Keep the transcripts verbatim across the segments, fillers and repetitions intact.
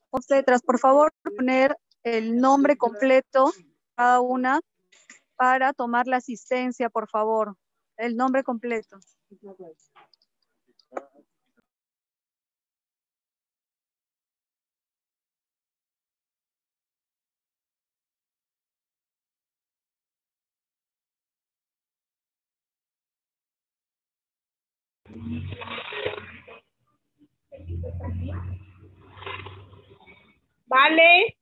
Letras, por favor, poner el nombre completo cada una para tomar la asistencia, por favor. El nombre completo. Vale.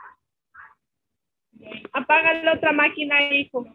Apaga la otra máquina, hijo.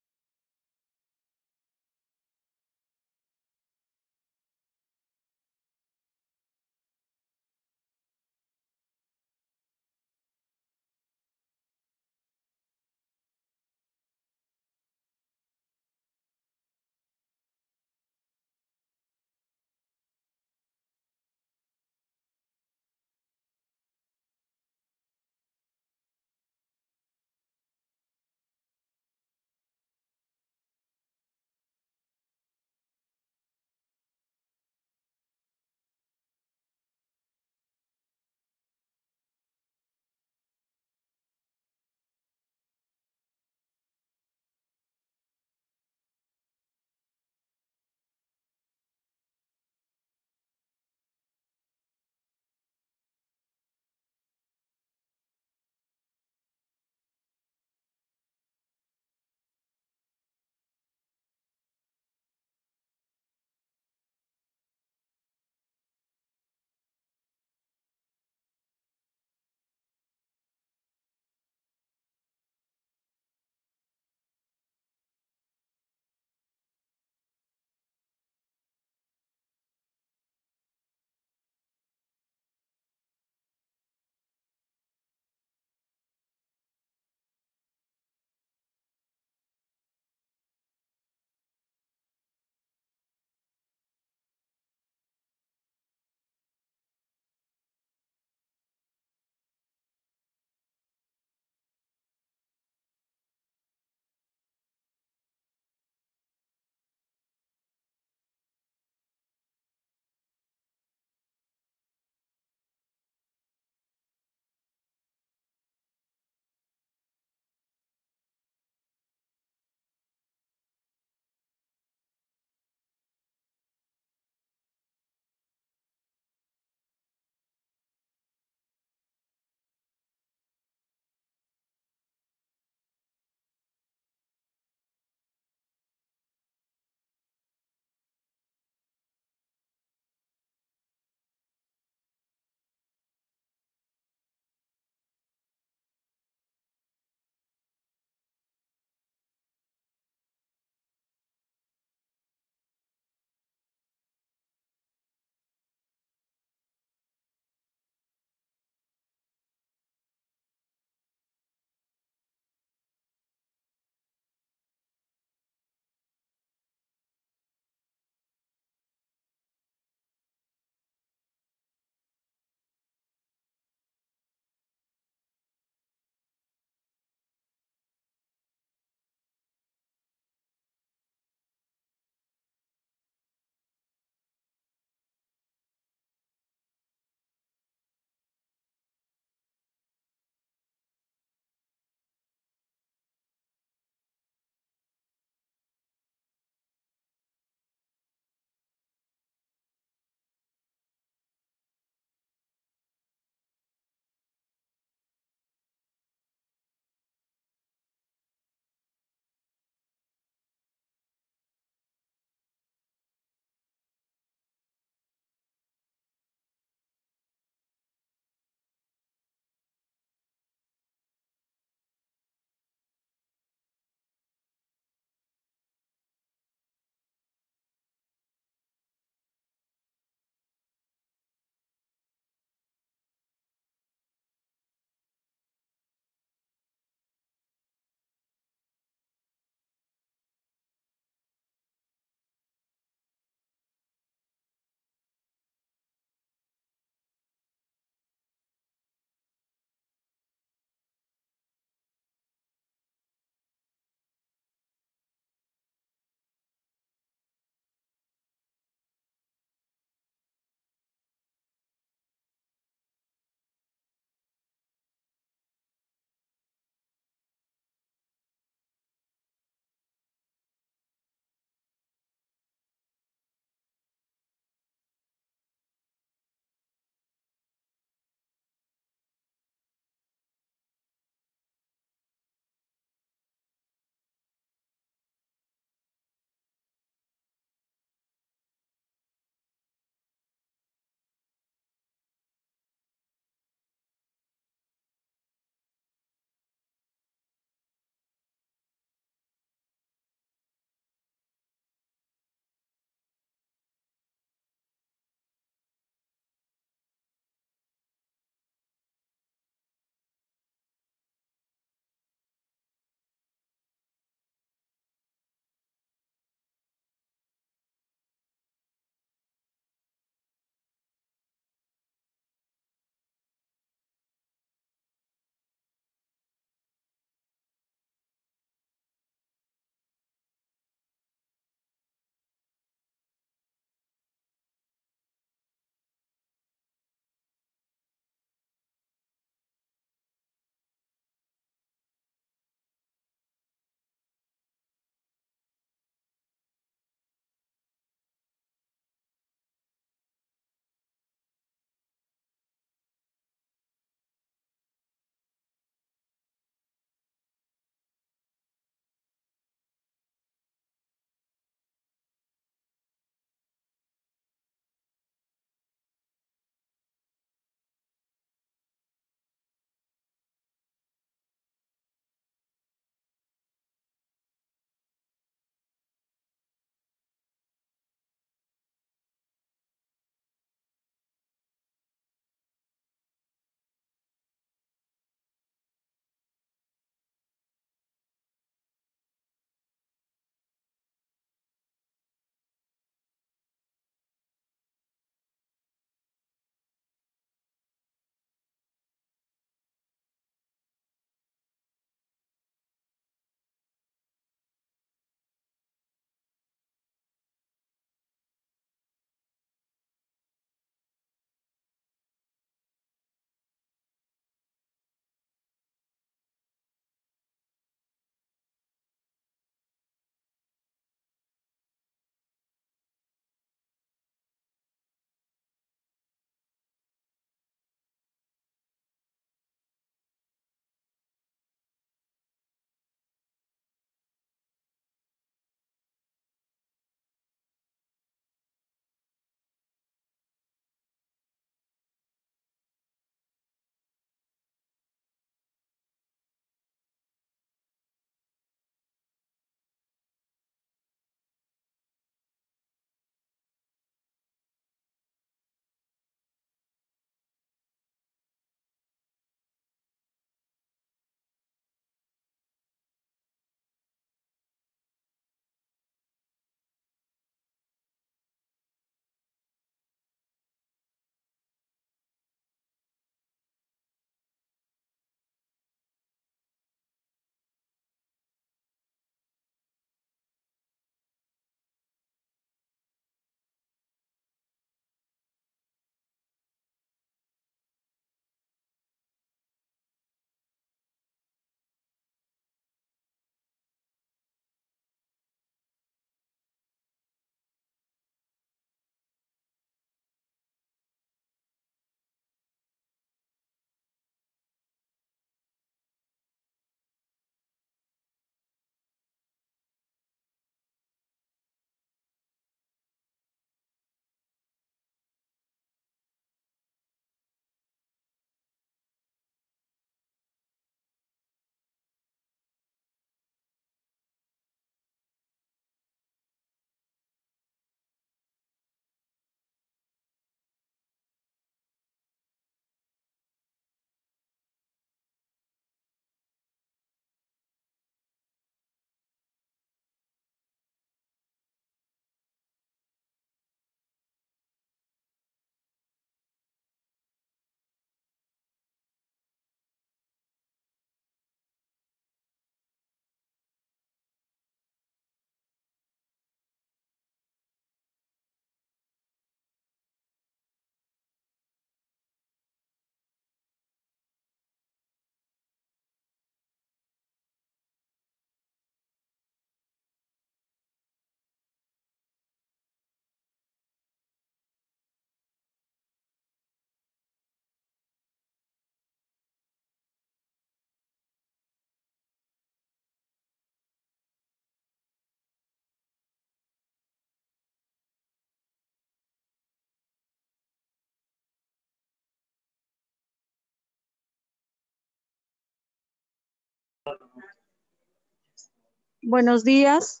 Buenos días.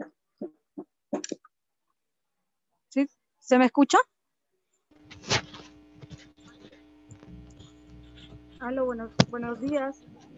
¿Sí? ¿Se me escucha? Aló, buenos, buenos días.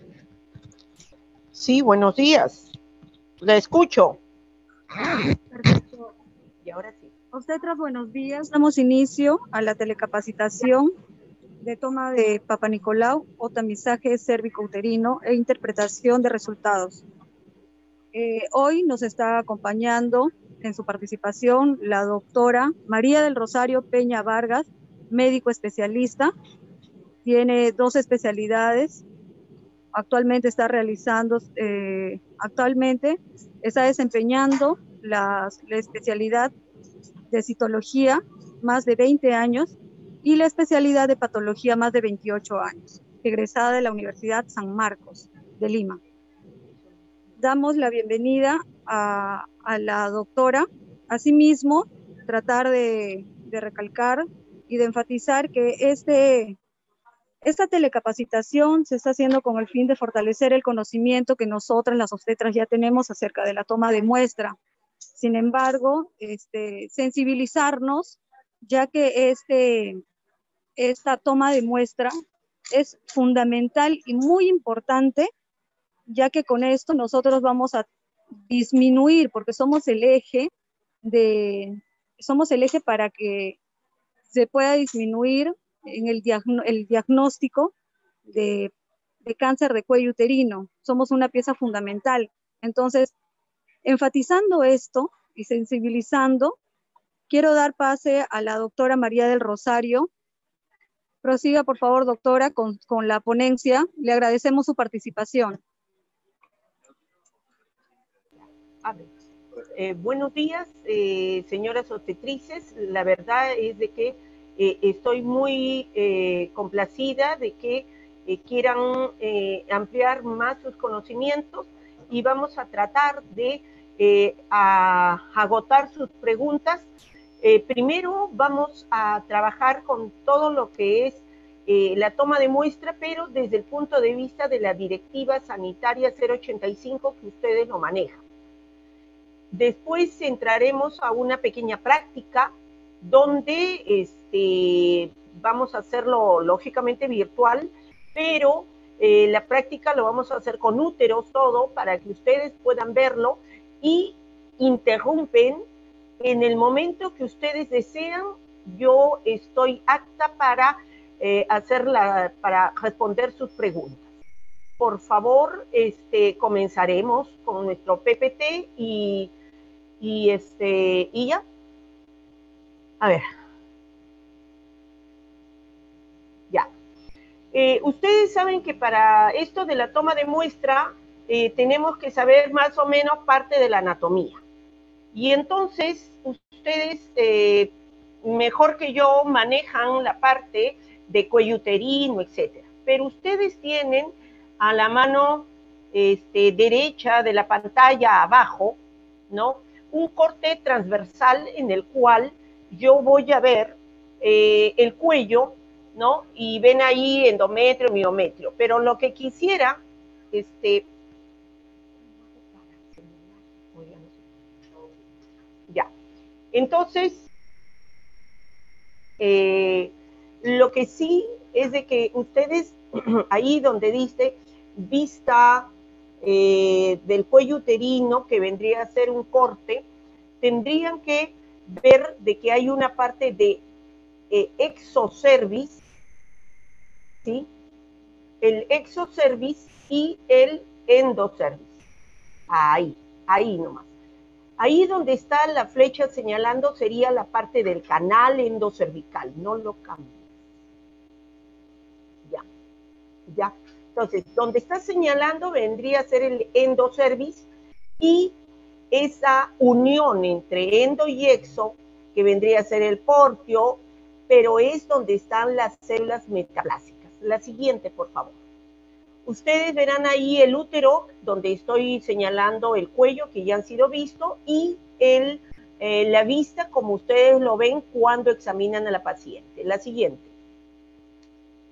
Sí, buenos días. La escucho. Perfecto. Y ahora sí. Obstetras, buenos días. Damos inicio a la telecapacitación de toma de Papa Nicolau o tamizaje cérvico-uterino e interpretación de resultados. Eh, hoy nos está acompañando en su participación la doctora María del Rosario Peña Vargas, médico especialista. Tiene dos especialidades. Actualmente está realizando, eh, actualmente está desempeñando la, la especialidad de citología, más de veinte años, y la especialidad de patología, más de veintiocho años, egresada de la Universidad San Marcos de Lima. Damos la bienvenida a, a la doctora. Asimismo, tratar de, de recalcar y de enfatizar que este, esta telecapacitación se está haciendo con el fin de fortalecer el conocimiento que nosotras, las obstetras, ya tenemos acerca de la toma de muestra. Sin embargo, este, sensibilizarnos, ya que este, esta toma de muestra es fundamental y muy importante, ya que con esto nosotros vamos a disminuir, porque somos el eje de, somos el eje para que se pueda disminuir en el, diagn el diagnóstico de, de cáncer de cuello uterino. Somos una pieza fundamental. Entonces, enfatizando esto y sensibilizando, quiero dar pase a la doctora María del Rosario. Prosiga, por favor, doctora, con, con la ponencia. Le agradecemos su participación. A ver. Eh, buenos días, eh, señoras obstetrices. La verdad es de que eh, estoy muy eh, complacida de que eh, quieran eh, ampliar más sus conocimientos y vamos a tratar de eh, a agotar sus preguntas. Eh, primero vamos a trabajar con todo lo que es eh, la toma de muestra, pero desde el punto de vista de la Directiva Sanitaria cero ochenta y cinco que ustedes lo manejan. Después entraremos a una pequeña práctica donde este, vamos a hacerlo lógicamente virtual, pero eh, la práctica lo vamos a hacer con úteros todo para que ustedes puedan verlo y interrumpen en el momento que ustedes desean. Yo estoy apta para, eh, hacerla, para responder sus preguntas. Por favor, este, comenzaremos con nuestro P P T y Y este, y ya. A ver. Ya. Eh, ustedes saben que para esto de la toma de muestra eh, tenemos que saber más o menos parte de la anatomía. Y entonces ustedes eh, mejor que yo manejan la parte de cuello uterino, etcétera. Pero ustedes tienen a la mano este, derecha de la pantalla abajo, ¿no?, un corte transversal en el cual yo voy a ver eh, el cuello, ¿no? Y ven ahí endometrio, miometrio. Pero lo que quisiera, este, ya. Entonces, eh, lo que sí es de que ustedes, ahí donde dice vista eh, del cuello uterino, que vendría a ser un corte, tendrían que ver de que hay una parte de eh, exocervix, ¿sí? El exocervix y el endocervix. Ahí, ahí nomás. Ahí donde está la flecha señalando sería la parte del canal endocervical, no lo cambio. Ya, ya. Entonces, donde está señalando vendría a ser el endocervix y esa unión entre endo y exo, que vendría a ser el portio, pero es donde están las células metaplásicas. La siguiente, por favor. Ustedes verán ahí el útero, donde estoy señalando el cuello, que ya han sido visto, y el, eh, la vista, como ustedes lo ven cuando examinan a la paciente. La siguiente.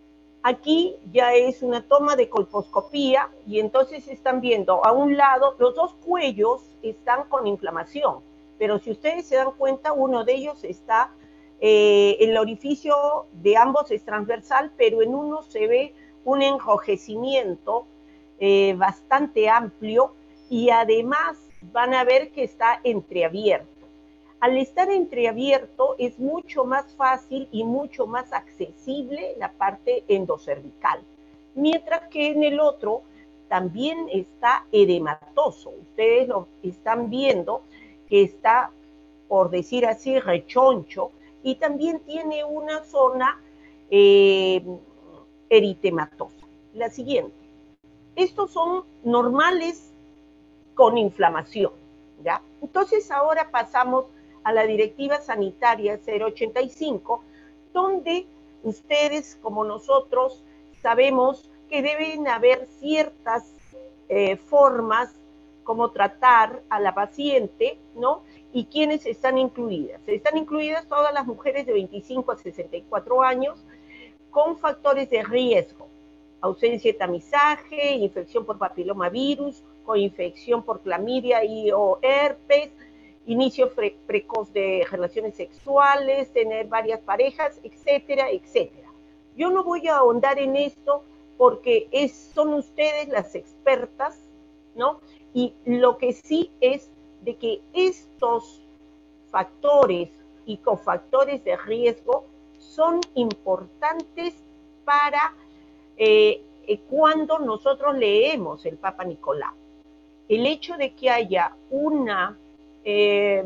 Aquí ya es una toma de colposcopía y entonces están viendo a un lado, los dos cuellos están con inflamación, pero si ustedes se dan cuenta, uno de ellos está, eh, el orificio de ambos es transversal, pero en uno se ve un enrojecimiento eh, bastante amplio y además van a ver que está entreabierto. Al estar entreabierto es mucho más fácil y mucho más accesible la parte endocervical, mientras que en el otro también está edematoso. Ustedes lo están viendo que está, por decir así, rechoncho, y también tiene una zona eh, eritematosa. La siguiente. Estos son normales con inflamación, ¿ya? Entonces ahora pasamos a la Directiva Sanitaria cero ochenta y cinco, donde ustedes, como nosotros, sabemos que deben haber ciertas eh, formas como tratar a la paciente, ¿no? Y quiénes están incluidas. Están incluidas todas las mujeres de veinticinco a sesenta y cuatro años con factores de riesgo: ausencia de tamizaje, infección por papilomavirus, coinfección por clamidia y o herpes, inicio pre precoz de relaciones sexuales, tener varias parejas, etcétera, etcétera. Yo no voy a ahondar en esto porque es, son ustedes las expertas, ¿no? Y lo que sí es de que estos factores y cofactores de riesgo son importantes para eh, eh, cuando nosotros leemos el Papa Nicolau. El hecho de que haya una, eh,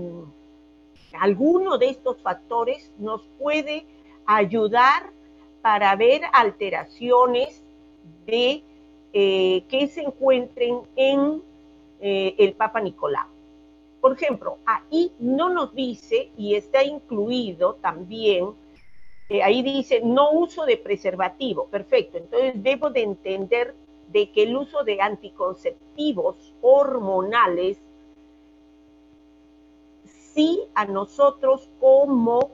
alguno de estos factores nos puede ayudar para ver alteraciones de eh, que se encuentren en eh, el Papa Nicolau. Por ejemplo, ahí no nos dice, y está incluido también, eh, ahí dice no uso de preservativo. Perfecto, entonces debo de entender de que el uso de anticonceptivos hormonales sí a nosotros como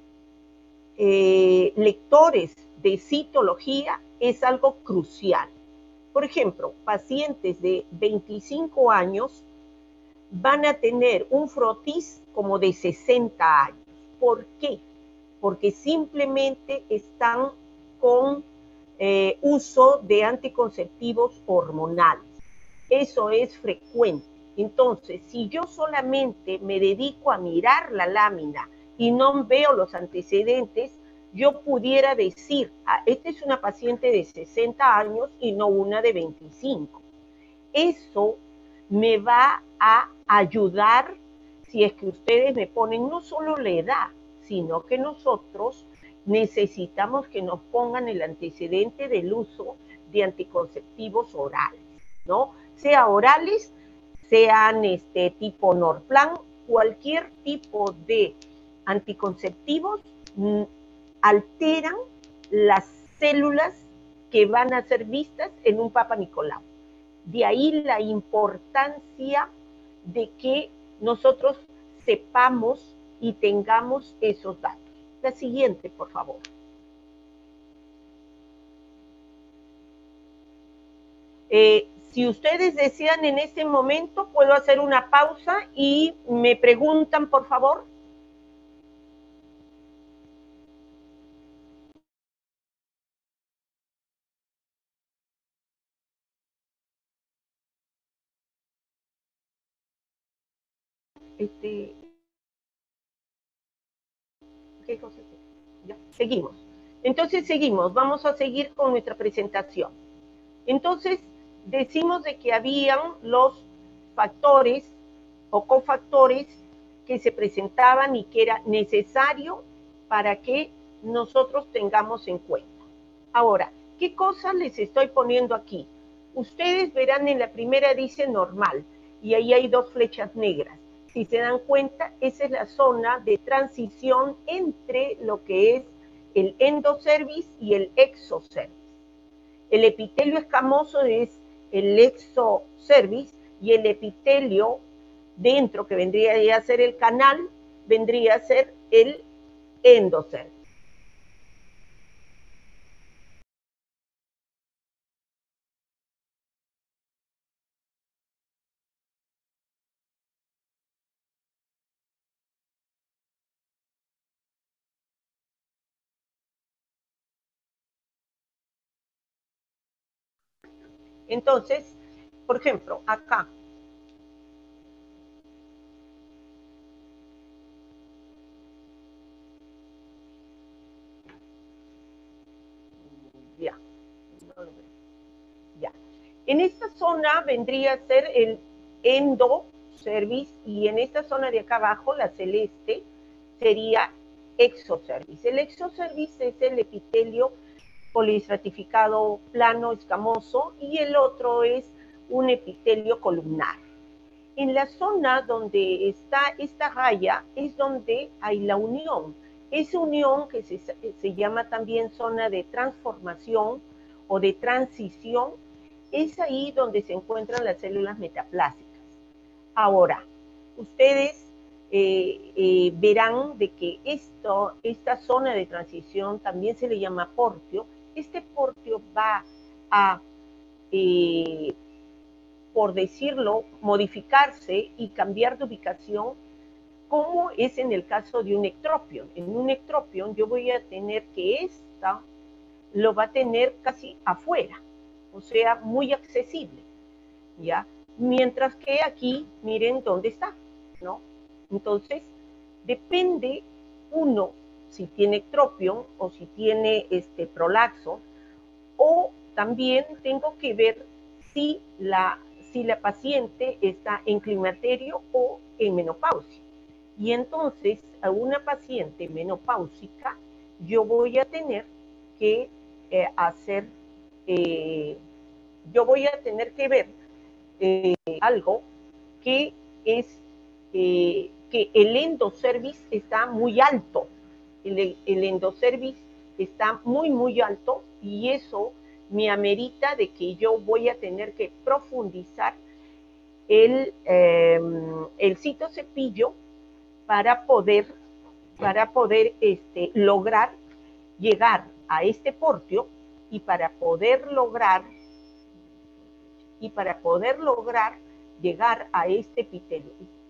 eh, lectores de citología es algo crucial. Por ejemplo, pacientes de veinticinco años van a tener un frotis como de sesenta años. ¿Por qué? Porque simplemente están con eh, uso de anticonceptivos hormonales. Eso es frecuente. Entonces, si yo solamente me dedico a mirar la lámina y no veo los antecedentes, yo pudiera decir, ah, esta es una paciente de sesenta años y no una de veinticinco. Eso me va a ayudar si es que ustedes me ponen no solo la edad, sino que nosotros necesitamos que nos pongan el antecedente del uso de anticonceptivos orales, ¿no? Sea orales, sean este tipo Norplan, cualquier tipo de anticonceptivos mm, alteran las células que van a ser vistas en un Papa Nicolau. De ahí la importancia de que nosotros sepamos y tengamos esos datos. La siguiente, por favor. Eh, si ustedes desean en este momento, puedo hacer una pausa y me preguntan, por favor. Este, ¿qué cosa es? Ya, seguimos. Entonces seguimos, vamos a seguir con nuestra presentación. Entonces decimos de que habían los factores o cofactores que se presentaban y que era necesario para que nosotros tengamos en cuenta. Ahora, ¿qué cosas les estoy poniendo aquí? Ustedes verán en la primera dice normal y ahí hay dos flechas negras. Si se dan cuenta, esa es la zona de transición entre lo que es el endocervix y el exocervix. El epitelio escamoso es el exocervix y el epitelio dentro, que vendría a ser el canal, vendría a ser el endocervix. Entonces, por ejemplo, acá, ya, no lo veo. Ya. En esta zona vendría a ser el endocervix y en esta zona de acá abajo, la celeste, sería exocervix. El exocervix es el epitelio poliestratificado plano escamoso y el otro es un epitelio columnar. En la zona donde está esta raya es donde hay la unión. Esa unión que se, se llama también zona de transformación o de transición, es ahí donde se encuentran las células metaplásicas. Ahora, ustedes eh, eh, verán de que esto, esta zona de transición también se le llama portio. Este portio va a, eh, por decirlo, modificarse y cambiar de ubicación, como es en el caso de un ectropion. En un ectropion yo voy a tener que esta lo va a tener casi afuera, o sea, muy accesible, ¿ya? Mientras que aquí, miren dónde está, ¿no? Entonces, depende uno si tiene ectropion o si tiene este prolaxo, o también tengo que ver si la, si la paciente está en climaterio o en menopausia. Y entonces, a una paciente menopáusica, yo voy a tener que eh, hacer, eh, yo voy a tener que ver eh, algo que es eh, que el endocervix está muy alto. El, el endocervix está muy, muy alto y eso me amerita de que yo voy a tener que profundizar el, eh, el citocepillo para poder, para poder este, lograr llegar a este portio y para poder lograr y para poder lograr llegar a este epitelio.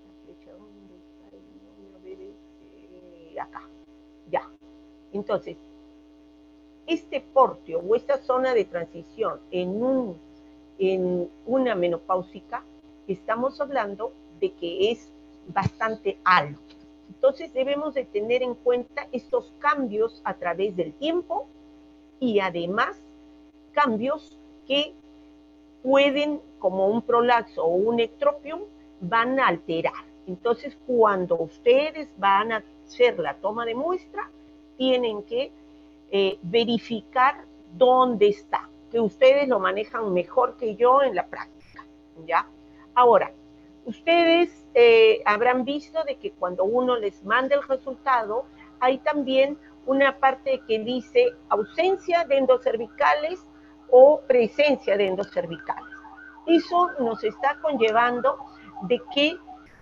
Acá, ya. Entonces, este portio o esta zona de transición en, un, en una menopáusica, estamos hablando de que es bastante alto. Entonces debemos de tener en cuenta estos cambios a través del tiempo y además cambios que pueden, como un prolaxo o un ectropion, van a alterar. Entonces, cuando ustedes van a hacer la toma de muestra, tienen que eh, verificar dónde está, que ustedes lo manejan mejor que yo en la práctica, ¿ya? Ahora, ustedes eh, habrán visto de que cuando uno les manda el resultado, hay también una parte que dice ausencia de endocervicales o presencia de endocervicales. Eso nos está conllevando de que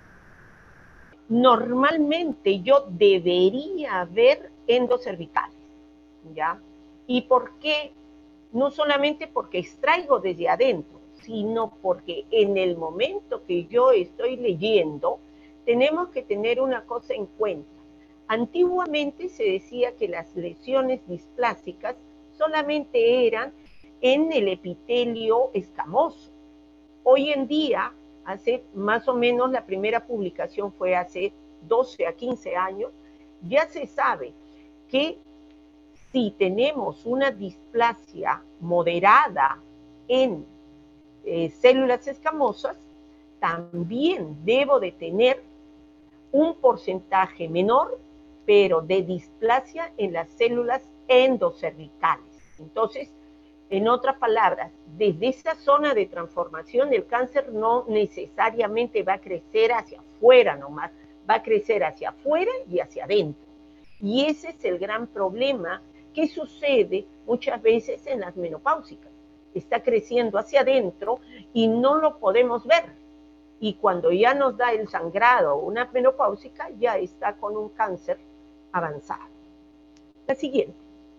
normalmente yo debería ver endocervicales, ¿ya? ¿Y por qué? No solamente porque extraigo desde adentro, sino porque en el momento que yo estoy leyendo, tenemos que tener una cosa en cuenta. Antiguamente se decía que las lesiones displásicas solamente eran en el epitelio escamoso. Hoy en día, hace más o menos, la primera publicación fue hace doce a quince años, ya se sabe que si tenemos una displasia moderada en eh, células escamosas, también debo de tener un porcentaje menor, pero de displasia en las células endocervicales. Entonces, en otras palabras, desde esa zona de transformación, el cáncer no necesariamente va a crecer hacia afuera nomás, va a crecer hacia afuera y hacia adentro. Y ese es el gran problema que sucede muchas veces en las menopáusicas. Está creciendo hacia adentro y no lo podemos ver. Y cuando ya nos da el sangrado una menopáusica, ya está con un cáncer avanzado. La siguiente.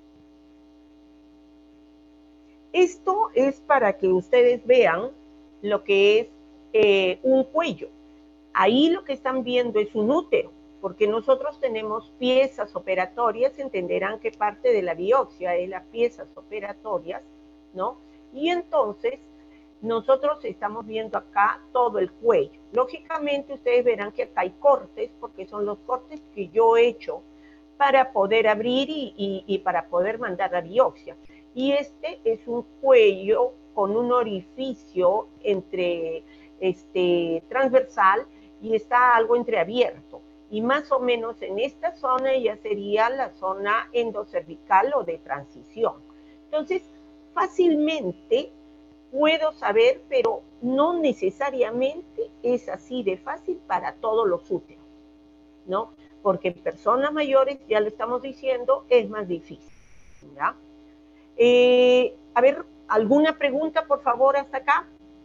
Esto es para que ustedes vean lo que es eh, un cuello. Ahí lo que están viendo es un útero, porque nosotros tenemos piezas operatorias, entenderán que parte de la biopsia es las piezas operatorias, ¿no? Y entonces nosotros estamos viendo acá todo el cuello. Lógicamente ustedes verán que acá hay cortes, porque son los cortes que yo he hecho para poder abrir y, y, y para poder mandar la biopsia. Y este es un cuello con un orificio entre este, transversal y está algo entreabierto. Y más o menos en esta zona ya sería la zona endocervical o de transición. Entonces, fácilmente puedo saber, pero no necesariamente es así de fácil para todos los úteros, ¿no? Porque en personas mayores, ya lo estamos diciendo, es más difícil, ¿ya? Eh, a ver, ¿alguna pregunta, por favor, hasta acá?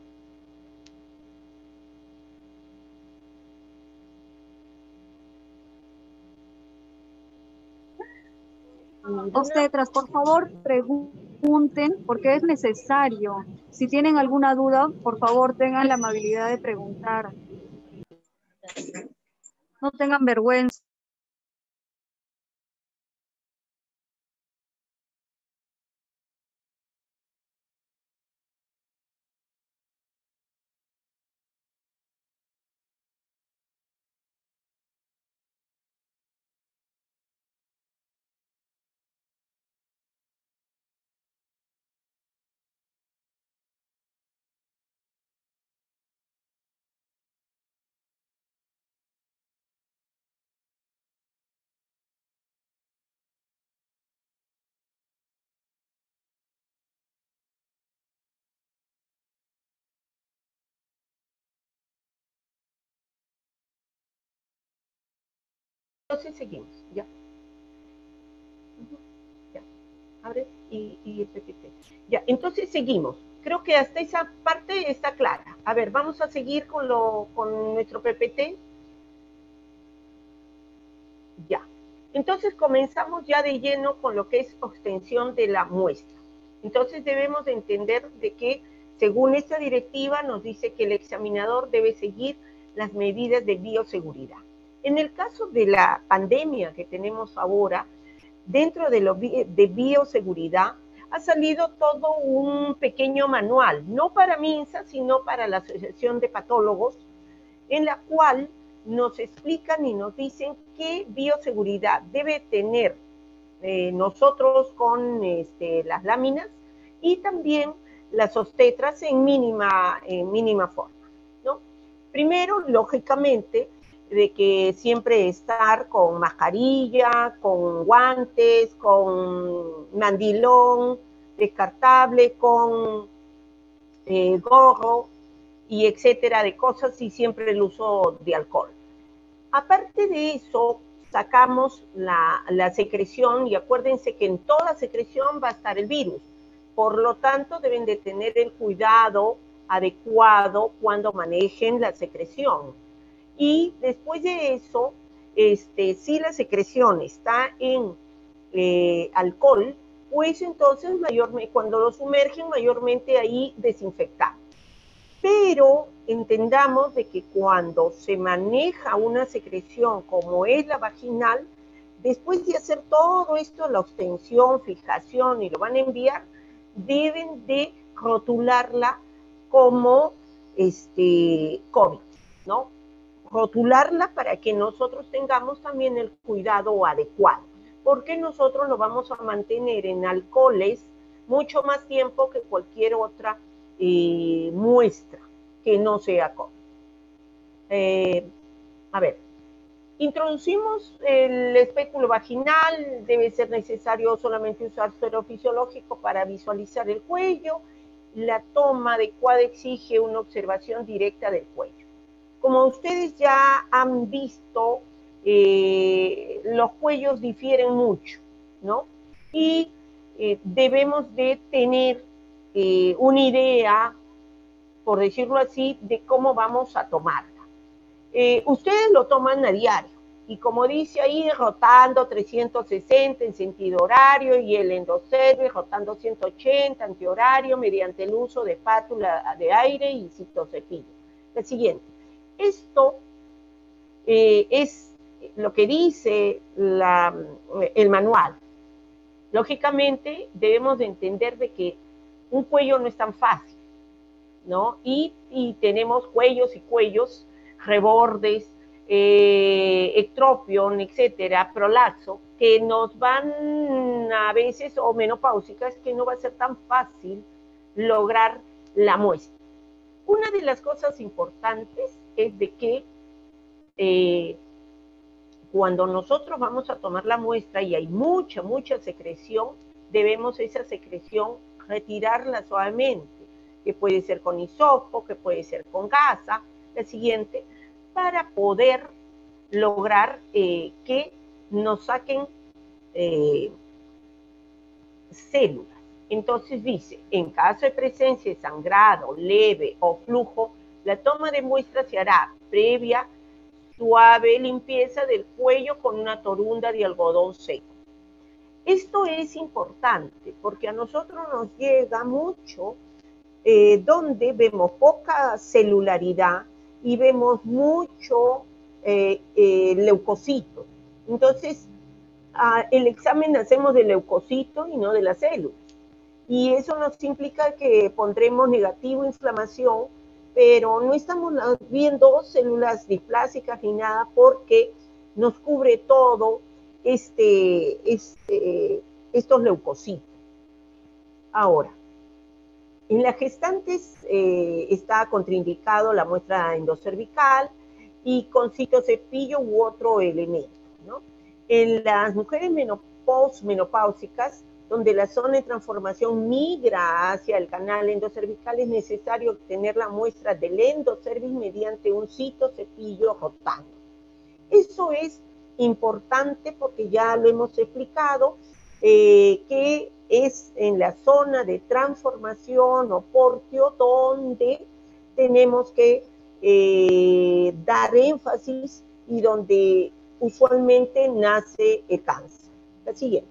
Obstetras, por favor, pregunten, porque es necesario. Si tienen alguna duda, por favor, tengan la amabilidad de preguntar. No tengan vergüenza. Entonces seguimos, ya. Ya, abre y, y el P P T. Ya, entonces seguimos. Creo que hasta esa parte está clara. A ver, vamos a seguir con, lo, con nuestro P P T. Ya. Entonces comenzamos ya de lleno con lo que es obtención de la muestra. Entonces debemos de entender de que según esta directiva nos dice que el examinador debe seguir las medidas de bioseguridad. En el caso de la pandemia que tenemos ahora, dentro de, lo, de bioseguridad ha salido todo un pequeño manual, no para MINSA, sino para la Asociación de Patólogos, en la cual nos explican y nos dicen qué bioseguridad debe tener eh, nosotros con este, las láminas y también las obstetras en mínima, en mínima forma, ¿no? Primero, lógicamente, de que siempre estar con mascarilla, con guantes, con mandilón descartable, con eh, gorro, y etcétera, de cosas, y siempre el uso de alcohol. Aparte de eso, sacamos la, la secreción, y acuérdense que en toda secreción va a estar el virus. Por lo tanto, deben de tener el cuidado adecuado cuando manejen la secreción. Y después de eso, este, si la secreción está en eh, alcohol, pues entonces mayormente, cuando lo sumergen, mayormente ahí desinfectamos. Pero entendamos de que cuando se maneja una secreción como es la vaginal, después de hacer todo esto, la obtención, fijación y lo van a enviar, deben de rotularla como este, COVID, ¿no? Rotularla para que nosotros tengamos también el cuidado adecuado, porque nosotros lo vamos a mantener en alcoholes mucho más tiempo que cualquier otra eh, muestra que no sea COVID. Eh, a ver, introducimos el espéculo vaginal, debe ser necesario solamente usar suero fisiológico para visualizar el cuello. La toma adecuada exige una observación directa del cuello. Como ustedes ya han visto, eh, los cuellos difieren mucho, ¿no? Y eh, debemos de tener eh, una idea, por decirlo así, de cómo vamos a tomarla. Eh, ustedes lo toman a diario, y como dice ahí, rotando trescientos sesenta en sentido horario, y el endocervix rotando ciento ochenta antihorario mediante el uso de espátula de aire y citocepillo. La siguiente. Esto eh, es lo que dice la, el manual. Lógicamente, debemos de entender de que un cuello no es tan fácil, ¿no? Y, y tenemos cuellos y cuellos, rebordes, eh, ectropion, etcétera, prolaxo, que nos van a veces, o menopáusicas, que no va a ser tan fácil lograr la muestra. Una de las cosas importantes es de que eh, cuando nosotros vamos a tomar la muestra y hay mucha, mucha secreción, debemos esa secreción retirarla suavemente, que puede ser con hisopo, que puede ser con gasa, la siguiente, para poder lograr eh, que nos saquen eh, células. Entonces dice, en caso de presencia de sangrado leve o flujo, la toma de muestra se hará previa suave limpieza del cuello con una torunda de algodón seco. Esto es importante porque a nosotros nos llega mucho eh, donde vemos poca celularidad y vemos mucho eh, eh, leucocitos. Entonces, ah, el examen hacemos de leucocitos y no de las células. Y eso nos implica que pondremos negativo inflamación, pero no estamos viendo células displásicas ni nada porque nos cubre todo este, este, estos leucocitos. Ahora, en las gestantes eh, está contraindicado la muestra endocervical y con citocepillo u otro elemento, ¿no? En las mujeres menopause, menopáusicas, donde la zona de transformación migra hacia el canal endocervical, es necesario obtener la muestra del endocervix mediante un citocepillo rotando. Eso es importante porque ya lo hemos explicado, eh, que es en la zona de transformación o portio donde tenemos que eh, dar énfasis y donde usualmente nace el cáncer. La siguiente.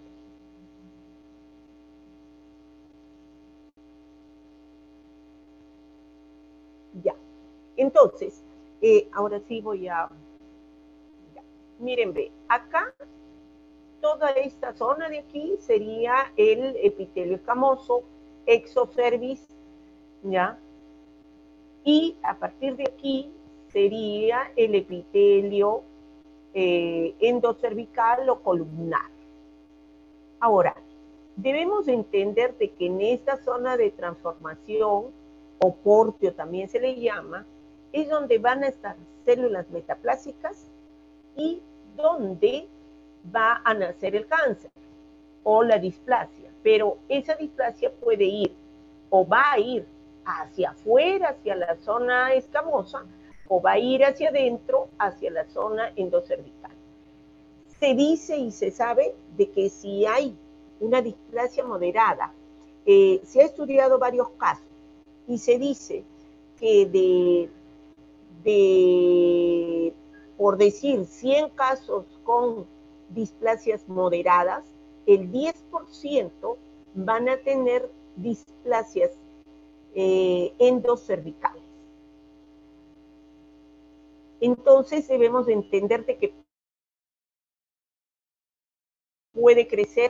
Ya. Entonces, eh, ahora sí voy a... Ya. Miren, ve, acá toda esta zona de aquí sería el epitelio escamoso, exocervix, ¿ya? Y a partir de aquí sería el epitelio eh, endocervical o columnar. Ahora, debemos entender de que en esta zona de transformación, o portio también se le llama, es donde van a estar células metaplásicas y donde va a nacer el cáncer o la displasia, pero esa displasia puede ir o va a ir hacia afuera, hacia la zona escamosa, o va a ir hacia adentro, hacia la zona endocervical. Se dice y se sabe de que si hay una displasia moderada, eh, se ha estudiado varios casos y se dice que de, de por decir cien casos con displasias moderadas, el diez por ciento van a tener displasias eh, endocervicales. Entonces debemos de entender de que puede crecer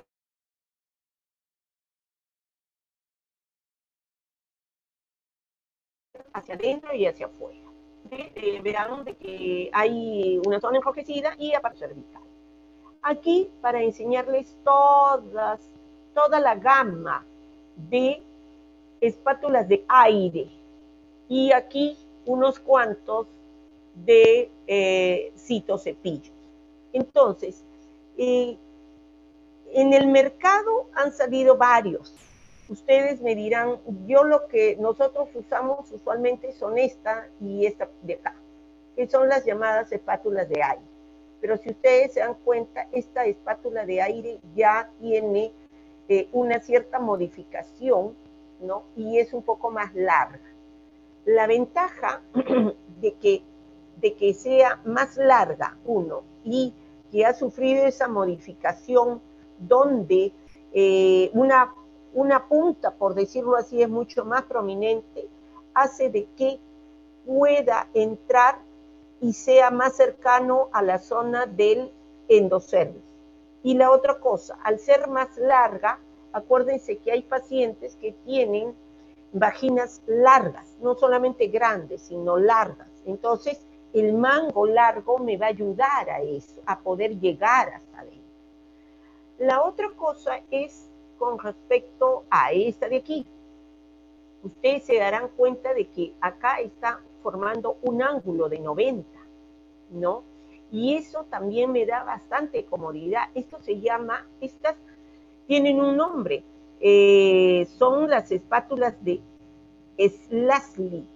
hacia adentro y hacia afuera. Eh, verán de que hay una zona enrojecida y aparte cervical. Aquí para enseñarles todas, toda la gama de espátulas de aire y aquí unos cuantos de eh, citocepillos. Entonces, eh, en el mercado han salido varios. Ustedes me dirán, yo lo que nosotros usamos usualmente son esta y esta de acá, que son las llamadas espátulas de aire. Pero si ustedes se dan cuenta, esta espátula de aire ya tiene eh, una cierta modificación, ¿no? Y es un poco más larga. La ventaja de que, de que sea más larga, uno, y que ha sufrido esa modificación donde eh, una, una punta, por decirlo así, es mucho más prominente, hace de que pueda entrar y sea más cercano a la zona del endocervix. Y la otra cosa, al ser más larga, acuérdense que hay pacientes que tienen vaginas largas, no solamente grandes, sino largas. Entonces, el mango largo me va a ayudar a eso, a poder llegar hasta ahí. La otra cosa es con respecto a esta de aquí. Ustedes se darán cuenta de que acá está formando un ángulo de noventa, ¿no? Y eso también me da bastante comodidad. Esto se llama, estas tienen un nombre, eh, son las espátulas de Slasley.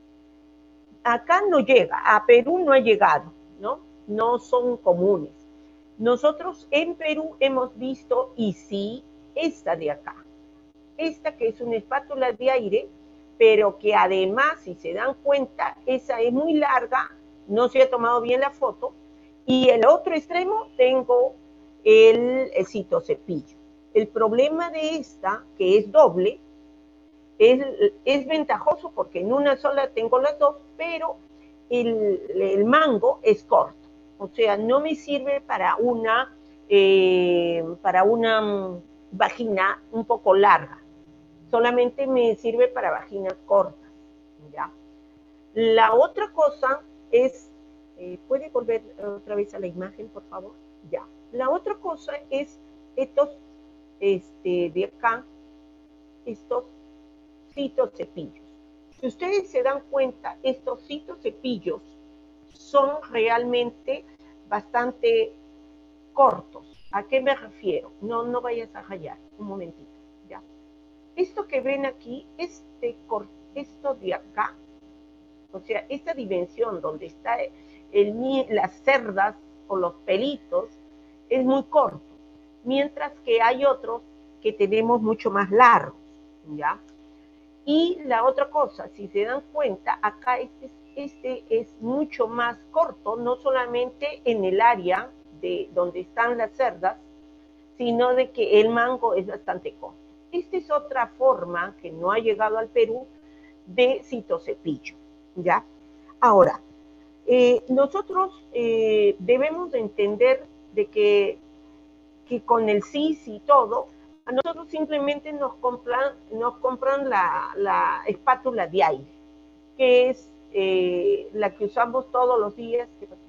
Acá no llega, a Perú no ha llegado, ¿no? No son comunes. Nosotros en Perú hemos visto, y sí, esta de acá. Esta que es una espátula de aire, pero que además, si se dan cuenta, esa es muy larga, no se ha tomado bien la foto, y el otro extremo tengo el, el citocepillo. El problema de esta, que es doble, es, es ventajoso porque en una sola tengo las dos, pero el, el mango es corto. O sea, no me sirve para una, eh, para una vagina un poco larga. Solamente me sirve para vaginas cortas, ¿ya? La otra cosa es, eh, ¿puede volver otra vez a la imagen, por favor? Ya. La otra cosa es estos, este, de acá, estos citocepillos. Si ustedes se dan cuenta, estos citocepillos son realmente bastante cortos. ¿A qué me refiero? No, no vayas a rayar, un momentito, ¿ya? Esto que ven aquí, este, esto de acá, o sea, esta dimensión donde está el, las cerdas o los pelitos, es muy corto, mientras que hay otros que tenemos mucho más largos, ¿ya? Y la otra cosa, si se dan cuenta, acá este, este es mucho más corto, no solamente en el área de donde están las cerdas, sino de que el mango es bastante corto. Esta es otra forma que no ha llegado al Perú de citocepillo, ¿ya? Ahora, eh, nosotros eh, debemos de entender de que, que con el C I S y todo, a nosotros simplemente nos compran, nos compran la, la espátula de aire, que es eh, la que usamos todos los días,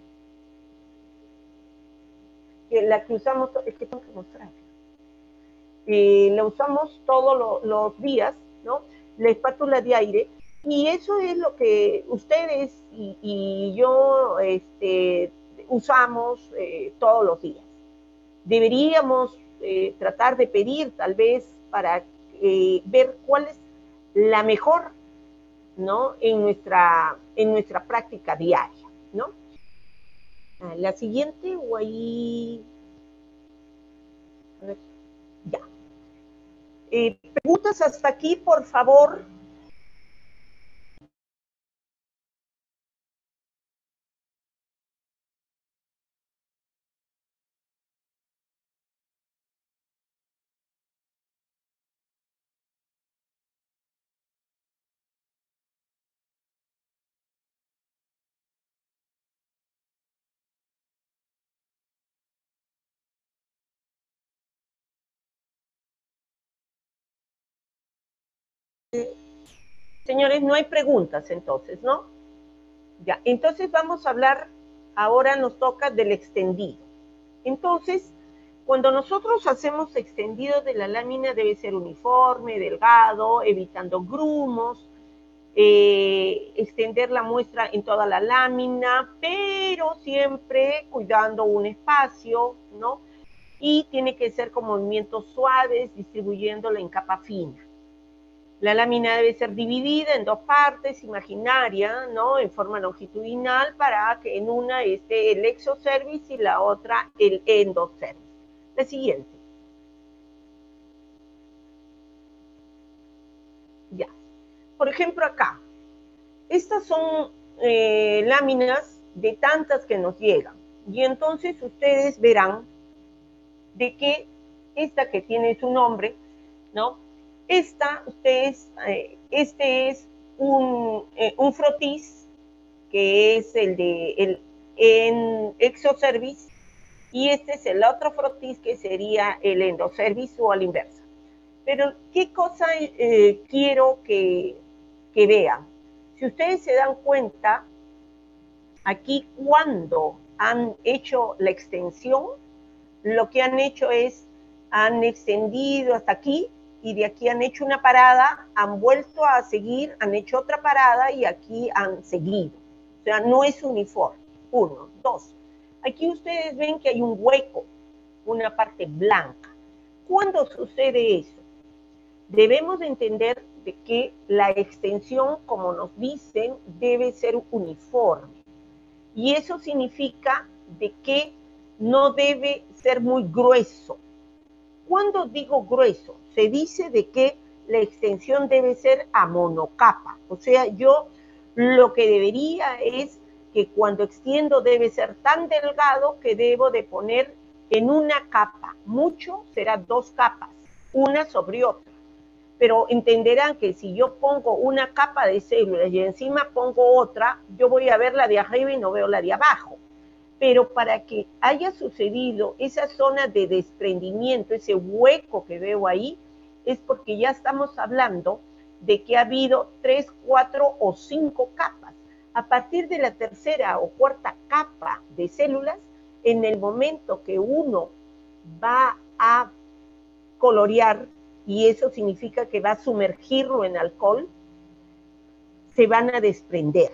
que la que usamos, es que tengo que mostrar, eh, la usamos todos lo, los días, ¿no? La espátula de aire, y eso es lo que ustedes y, y yo este, usamos eh, todos los días. Deberíamos eh, tratar de pedir tal vez para eh, ver cuál es la mejor, ¿no? En nuestra, en nuestra práctica diaria, ¿no? La siguiente, o ahí... A ver, ya. Eh, preguntas hasta aquí, por favor. Señores, no hay preguntas entonces, ¿no? Ya, entonces vamos a hablar, ahora nos toca del extendido. Entonces, cuando nosotros hacemos extendido de la lámina debe ser uniforme, delgado, evitando grumos, eh, extender la muestra en toda la lámina, pero siempre cuidando un espacio, ¿no? Y tiene que ser con movimientos suaves, distribuyéndola en capa fina. La lámina debe ser dividida en dos partes imaginarias, ¿no? En forma longitudinal, para que en una esté el exocervix y la otra el endocervix. La siguiente. Ya. Por ejemplo, acá. Estas son eh, láminas de tantas que nos llegan. Y entonces ustedes verán de que esta que tiene su nombre, ¿no? Esta, ustedes, eh, este es un, eh, un frotis, que es el de el en exocervix, y este es el otro frotis que sería el endocervix o a la inversa. Pero, ¿qué cosa eh, quiero que, que vean? Si ustedes se dan cuenta, aquí cuando han hecho la extensión, lo que han hecho es, han extendido hasta aquí, y de aquí han hecho una parada, han vuelto a seguir, han hecho otra parada y aquí han seguido. O sea, no es uniforme. Uno. Dos. Aquí ustedes ven que hay un hueco, una parte blanca. ¿Cuándo sucede eso? Debemos entender de que la extensión, como nos dicen, debe ser uniforme. Y eso significa de que no debe ser muy grueso. Cuando digo grueso, se dice de que la extensión debe ser a monocapa. O sea, yo lo que debería es que cuando extiendo debe ser tan delgado que debo de poner en una capa. Mucho será dos capas, una sobre otra. Pero entenderán que si yo pongo una capa de células y encima pongo otra, yo voy a ver la de arriba y no veo la de abajo. Pero para que haya sucedido esa zona de desprendimiento, ese hueco que veo ahí, es porque ya estamos hablando de que ha habido tres, cuatro o cinco capas. A partir de la tercera o cuarta capa de células, en el momento que uno va a colorear, y eso significa que va a sumergirlo en alcohol, se van a desprender.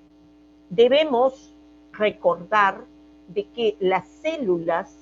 Debemos recordar de que las células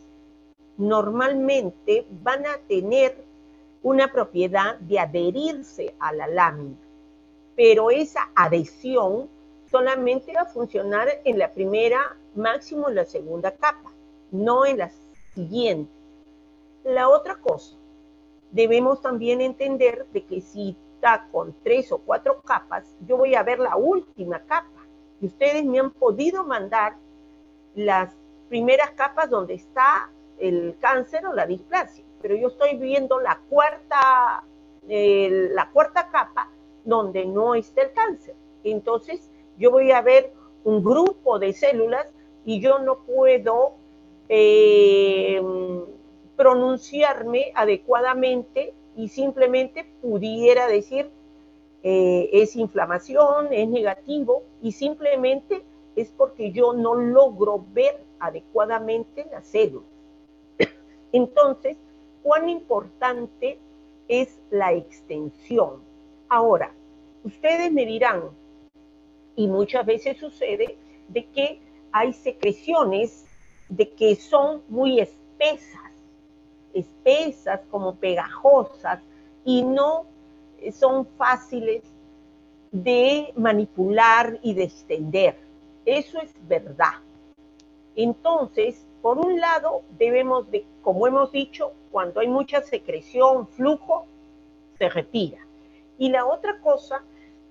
normalmente van a tener una propiedad de adherirse a la lámina, pero esa adhesión solamente va a funcionar en la primera, máximo en la segunda capa, no en la siguiente. La otra cosa, debemos también entender de que si está con tres o cuatro capas, yo voy a ver la última capa. Y ustedes me han podido mandar las primeras capas donde está el cáncer o la displasia, pero yo estoy viendo la cuarta, eh, la cuarta capa donde no está el cáncer. Entonces, yo voy a ver un grupo de células y yo no puedo eh, pronunciarme adecuadamente y simplemente pudiera decir eh, es inflamación, es negativo, y simplemente es porque yo no logro ver adecuadamente la célula. Entonces, ¿cuán importante es la extensión? Ahora, ustedes me dirán, y muchas veces sucede, de que hay secreciones de que son muy espesas, espesas como pegajosas, y no son fáciles de manipular y de extender. Eso es verdad. Entonces, por un lado, debemos de, como hemos dicho, cuando hay mucha secreción, flujo, se retira. Y la otra cosa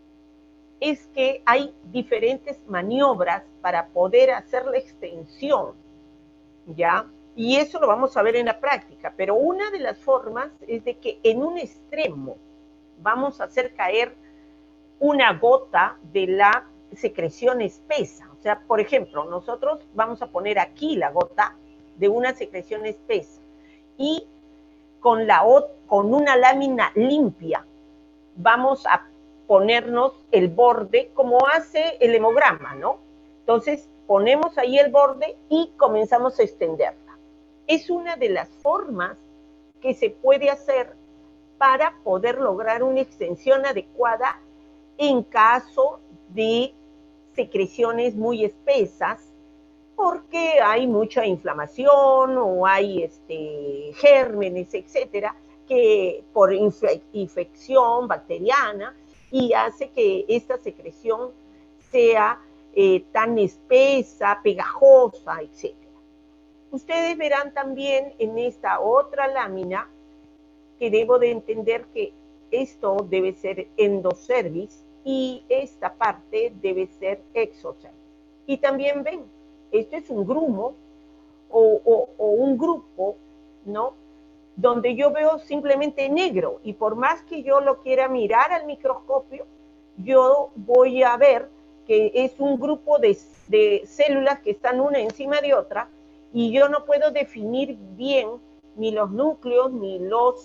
es que hay diferentes maniobras para poder hacer la extensión, ¿ya? Y eso lo vamos a ver en la práctica, pero una de las formas es de que en un extremo vamos a hacer caer una gota de la secreción espesa. O sea, por ejemplo, nosotros vamos a poner aquí la gota de una secreción espesa y con, la, con una lámina limpia vamos a ponernos el borde como hace el hemograma, ¿no? Entonces, ponemos ahí el borde y comenzamos a extenderla. Es una de las formas que se puede hacer para poder lograr una extensión adecuada en caso de secreciones muy espesas, porque hay mucha inflamación o hay este, gérmenes, etcétera, que por infe infección bacteriana, y hace que esta secreción sea eh, tan espesa, pegajosa, etcétera. Ustedes verán también en esta otra lámina que debo de entender que esto debe ser endocervis y esta parte debe ser exocervis. Y también ven, esto es un grumo o, o, o un grupo, ¿no? Donde yo veo simplemente negro, y por más que yo lo quiera mirar al microscopio, yo voy a ver que es un grupo de, de células que están una encima de otra, y yo no puedo definir bien ni los núcleos ni los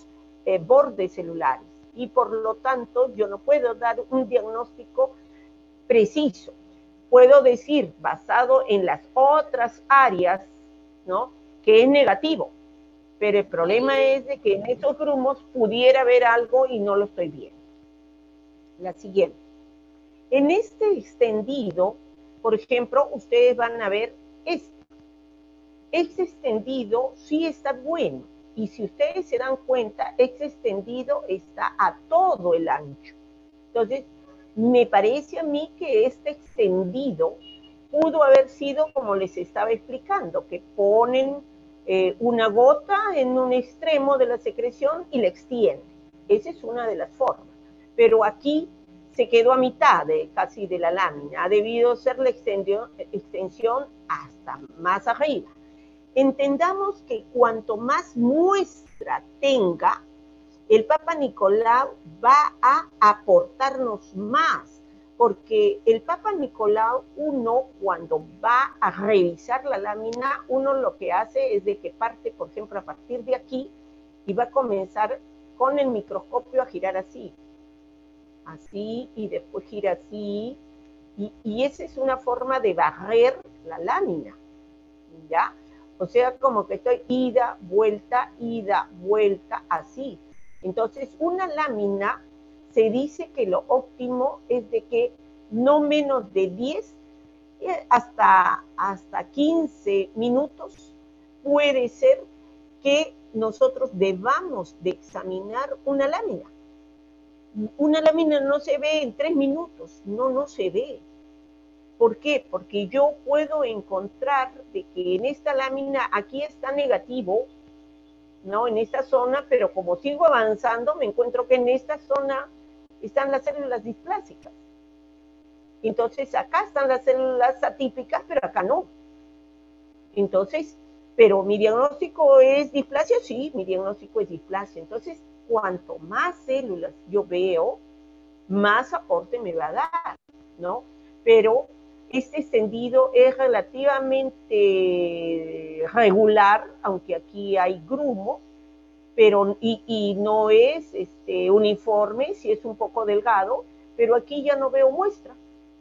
eh, bordes celulares y por lo tanto yo no puedo dar un diagnóstico preciso. Puedo decir, basado en las otras áreas, ¿no?, que es negativo, pero el problema es de que en esos grumos pudiera haber algo y no lo estoy viendo. La siguiente. En este extendido, por ejemplo, ustedes van a ver esto. Este extendido sí está bueno, y si ustedes se dan cuenta, este extendido está a todo el ancho. Entonces, me parece a mí que este extendido pudo haber sido como les estaba explicando, que ponen eh, una gota en un extremo de la secreción y la extienden. Esa es una de las formas. Pero aquí se quedó a mitad de, casi de la lámina. Ha debido ser la extensión, extensión hasta más arriba. Entendamos que cuanto más muestra tenga, el Papa Nicolau va a aportarnos más, porque el Papa Nicolau, uno cuando va a revisar la lámina, uno lo que hace es de que parte, por ejemplo, a partir de aquí, y va a comenzar con el microscopio a girar así, así, y después gira así, y, y esa es una forma de barrer la lámina, ¿ya? O sea, como que estoy ida, vuelta, ida, vuelta, así. Entonces, una lámina se dice que lo óptimo es de que no menos de diez hasta, hasta quince minutos puede ser que nosotros debamos de examinar una lámina. Una lámina no se ve en tres minutos, no, no se ve. ¿Por qué? Porque yo puedo encontrar de que en esta lámina aquí está negativo, ¿no?, en esta zona, pero como sigo avanzando, me encuentro que en esta zona están las células displásicas. Entonces, acá están las células atípicas, pero acá no. Entonces, pero mi diagnóstico es displasia, sí, mi diagnóstico es displasia. Entonces, cuanto más células yo veo, más aporte me va a dar, ¿no? Pero este extendido es relativamente regular, aunque aquí hay grumos, pero, y, y no es este, uniforme, sí es un poco delgado, pero aquí ya no veo muestra.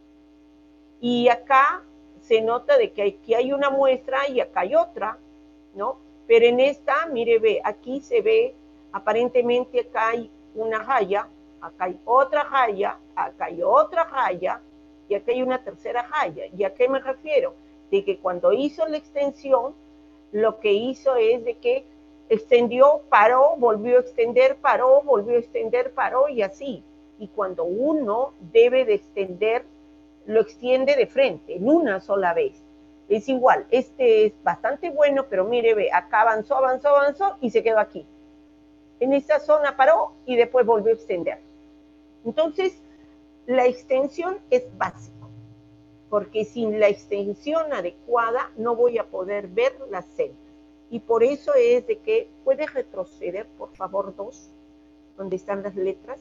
Y acá se nota de que aquí hay una muestra y acá hay otra, ¿no? Pero en esta, mire, ve, aquí se ve, aparentemente acá hay una raya, acá hay otra raya, acá hay otra raya, y acá hay una tercera raya. ¿Y a qué me refiero? De que cuando hizo la extensión, lo que hizo es de que extendió, paró, volvió a extender, paró, volvió a extender, paró, y así. Y cuando uno debe de extender, lo extiende de frente, en una sola vez. Es igual, este es bastante bueno, pero mire, ve, acá avanzó, avanzó, avanzó, y se quedó aquí. En esta zona paró, y después volvió a extender. Entonces, la extensión es básico, porque sin la extensión adecuada no voy a poder ver las células. Y por eso es de que, ¿puede retroceder, por favor, dos? ¿Dónde están las letras?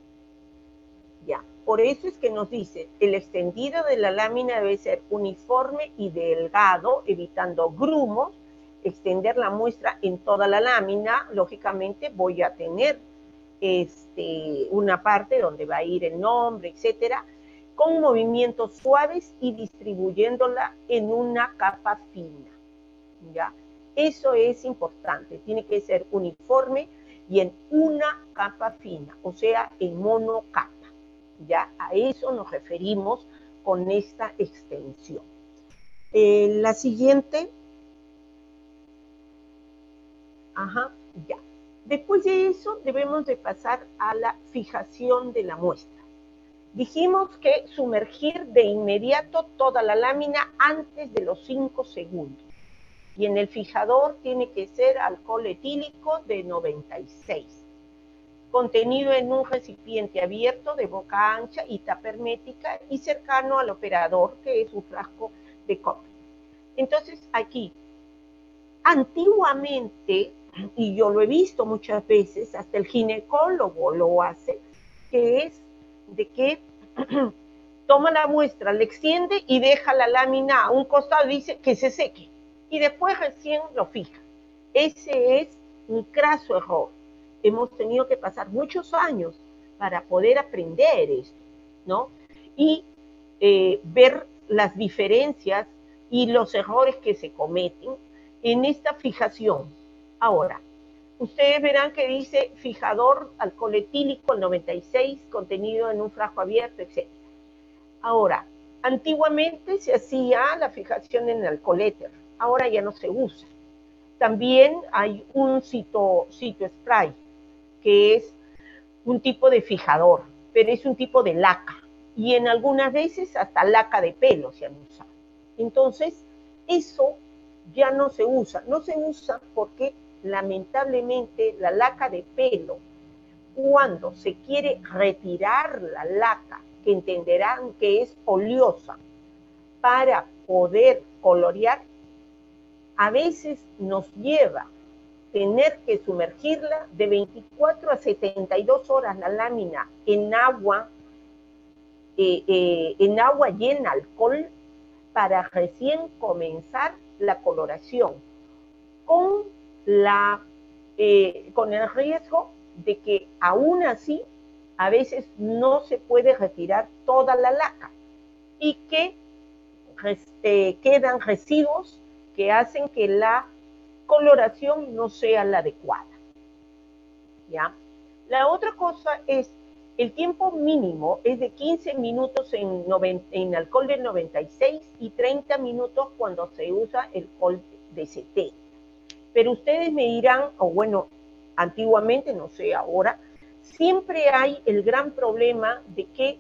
Ya, por eso es que nos dice, el extendido de la lámina debe ser uniforme y delgado, evitando grumos, extender la muestra en toda la lámina, lógicamente voy a tener este, una parte donde va a ir el nombre, etcétera, con movimientos suaves y distribuyéndola en una capa fina, ¿ya? Eso es importante, tiene que ser uniforme y en una capa fina, o sea, en monocapa. Ya a eso nos referimos con esta extensión. Eh, la siguiente. Ajá, ya. Después de eso debemos de pasar a la fijación de la muestra. Dijimos que sumergir de inmediato toda la lámina antes de los cinco segundos. Y en el fijador tiene que ser alcohol etílico de noventa y seis. Contenido en un recipiente abierto de boca ancha y tapa hermética y cercano al operador, que es un frasco de cobre. Entonces, aquí, antiguamente, y yo lo he visto muchas veces, hasta el ginecólogo lo hace, que es de que toma la muestra, la extiende y deja la lámina a un costado y dice que se seque. Y después recién lo fija. Ese es un craso error. hemos tenido que pasar muchos años para poder aprender esto, ¿no? Y eh, ver las diferencias y los errores que se cometen en esta fijación. Ahora, ustedes verán que dice fijador alcohol etílico, el noventa y seis, contenido en un frasco abierto, etcétera. Ahora, antiguamente se hacía la fijación en alcohol éter, ahora ya no se usa. También hay un cito, cito spray, que es un tipo de fijador, pero es un tipo de laca, y en algunas veces hasta laca de pelo se han usado. Entonces, eso ya no se usa, no se usa porque lamentablemente la laca de pelo, cuando se quiere retirar la laca, que entenderán que es oleosa, para poder colorear, a veces nos lleva tener que sumergirla de veinticuatro a setenta y dos horas la lámina en agua, eh, eh, en agua y en alcohol para recién comenzar la coloración, con, la, eh, con el riesgo de que aún así a veces no se puede retirar toda la laca y que eh, quedan residuos que hacen que la coloración no sea la adecuada. ¿Ya? La otra cosa es, el tiempo mínimo es de quince minutos en, noventa, en alcohol del noventa y seis y treinta minutos cuando se usa el alcohol de setenta. Pero ustedes me dirán, o oh, bueno, antiguamente, no sé ahora, siempre hay el gran problema de que,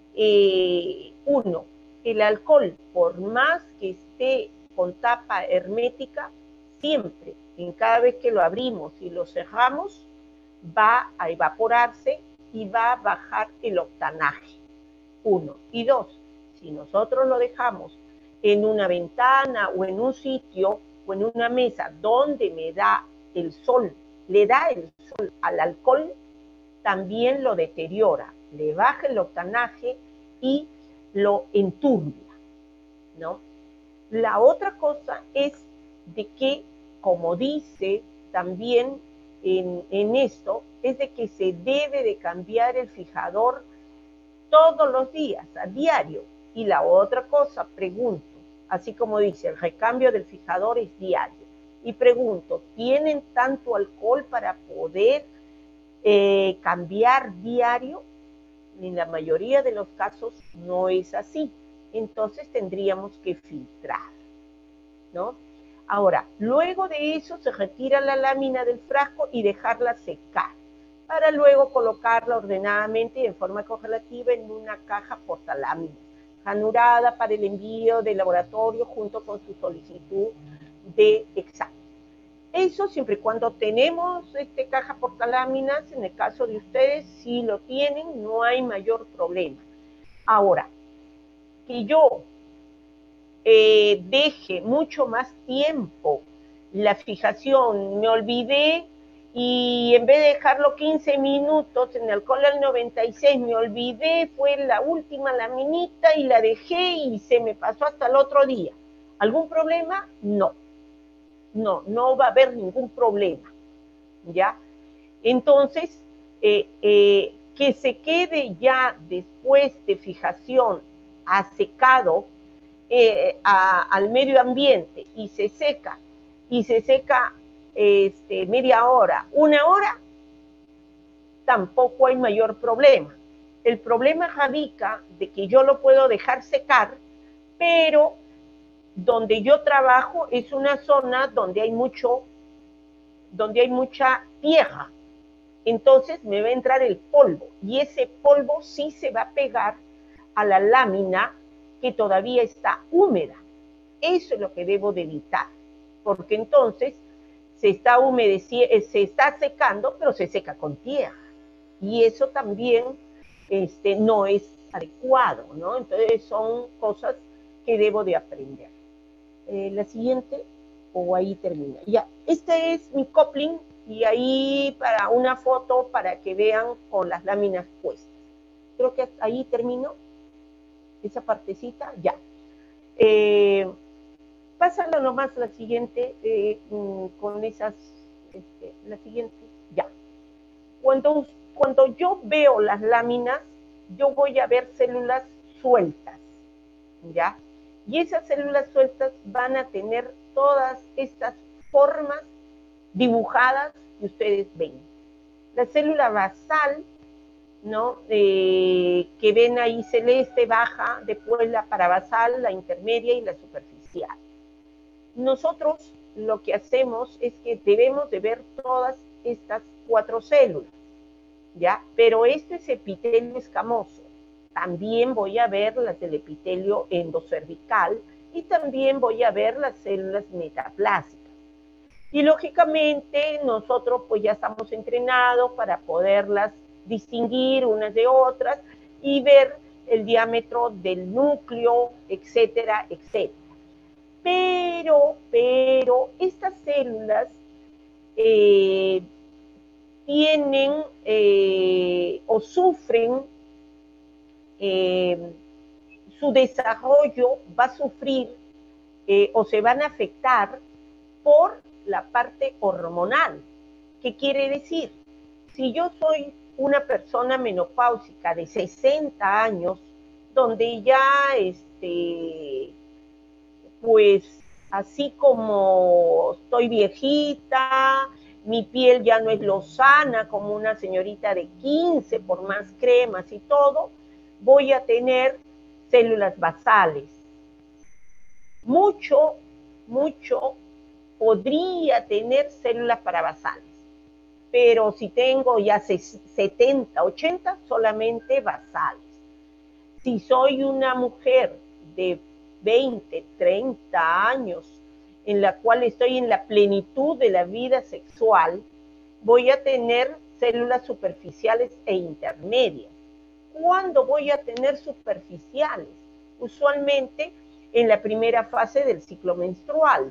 eh, uno, el alcohol, por más que esté con tapa hermética, siempre, en cada vez que lo abrimos y lo cerramos, va a evaporarse y va a bajar el octanaje. Uno. Y dos, si nosotros lo dejamos en una ventana o en un sitio o en una mesa donde me da el sol, le da el sol al alcohol, también lo deteriora, le baja el octanaje y lo enturbia, ¿no? La otra cosa es de que, como dice también en, en esto, es de que se debe de cambiar el fijador todos los días, a diario. Y la otra cosa, pregunto, así como dice, el recambio del fijador es diario. Y pregunto, ¿tienen tanto alcohol para poder eh, cambiar diario? En la mayoría de los casos no es así. Entonces tendríamos que filtrar, ¿no? Ahora, luego de eso se retira la lámina del frasco y dejarla secar, para luego colocarla ordenadamente y en forma correlativa en una caja portaláminas, ranurada para el envío del laboratorio junto con su solicitud de examen. Eso siempre y cuando tenemos este, caja portaláminas, en el caso de ustedes, si lo tienen, no hay mayor problema. Ahora, que yo eh, deje mucho más tiempo la fijación, me olvidé y en vez de dejarlo quince minutos en alcohol al noventa y seis, me olvidé, fue la última laminita y la dejé y se me pasó hasta el otro día. ¿Algún problema? No. No, no va a haber ningún problema, ¿ya? Entonces, eh, eh, que se quede ya después de fijación a secado eh, a, al medio ambiente y se seca, y se seca este, media hora, una hora, tampoco hay mayor problema. El problema radica de que yo lo puedo dejar secar, pero donde yo trabajo es una zona donde hay mucho, donde hay mucha tierra. Entonces me va a entrar el polvo y ese polvo sí se va a pegar a la lámina que todavía está húmeda. Eso es lo que debo de evitar, porque entonces se está humedeciendo, se está secando, pero se seca con tierra. Y eso también este, no es adecuado, ¿no? Entonces son cosas que debo de aprender. Eh, la siguiente, o ahí termina. Ya, este es mi coupling y ahí para una foto para que vean con las láminas puestas. Creo que ahí termino esa partecita, ya. Eh, pásalo nomás la siguiente, eh, con esas, este, la siguiente, ya. Cuando, cuando yo veo las láminas, yo voy a ver células sueltas, ¿ya? Y esas células sueltas van a tener todas estas formas dibujadas que ustedes ven. La célula basal, ¿no? Eh, que ven ahí celeste, baja, después la parabasal, la intermedia y la superficial. Nosotros lo que hacemos es que debemos de ver todas estas cuatro células, ¿ya? Pero este es epitelio escamoso. También voy a ver las del epitelio endocervical y también voy a ver las células metaplásicas. Y lógicamente nosotros pues ya estamos entrenados para poderlas distinguir unas de otras y ver el diámetro del núcleo, etcétera, etcétera. Pero, pero estas células eh, tienen eh, o sufren, eh, su desarrollo va a sufrir eh, o se van a afectar por la parte hormonal. ¿Qué quiere decir? Si yo soy una persona menopáusica de sesenta años, donde ya, este, pues, así como estoy viejita, mi piel ya no es lozana como una señorita de quince, por más cremas y todo, voy a tener células basales. Mucho, mucho podría tener células parabasales, pero si tengo ya setenta, ochenta, solamente basales. Si soy una mujer de veinte, treinta años, en la cual estoy en la plenitud de la vida sexual, voy a tener células superficiales e intermedias. ¿Cuándo voy a tener superficiales? Usualmente en la primera fase del ciclo menstrual,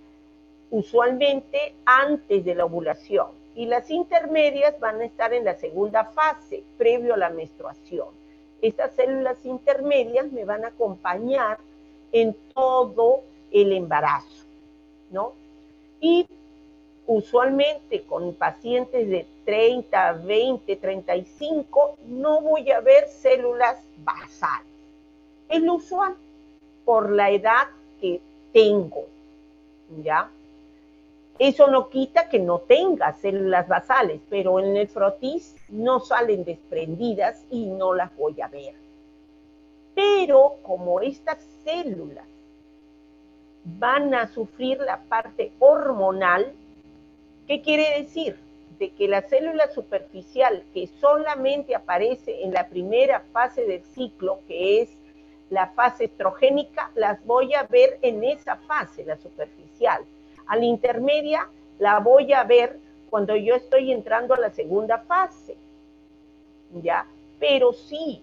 usualmente antes de la ovulación, y las intermedias van a estar en la segunda fase, previo a la menstruación. Estas células intermedias me van a acompañar en todo el embarazo, ¿no? Y usualmente con pacientes de treinta, veinte, treinta y cinco, no voy a ver células basales. Es lo usual por la edad que tengo, ¿ya? Eso no quita que no tenga células basales, pero en el frotis no salen desprendidas y no las voy a ver. Pero como estas células van a sufrir la parte hormonal, ¿qué quiere decir? De que la célula superficial que solamente aparece en la primera fase del ciclo, que es la fase estrogénica, las voy a ver en esa fase, la superficial. A la intermedia la voy a ver cuando yo estoy entrando a la segunda fase, ¿ya? Pero si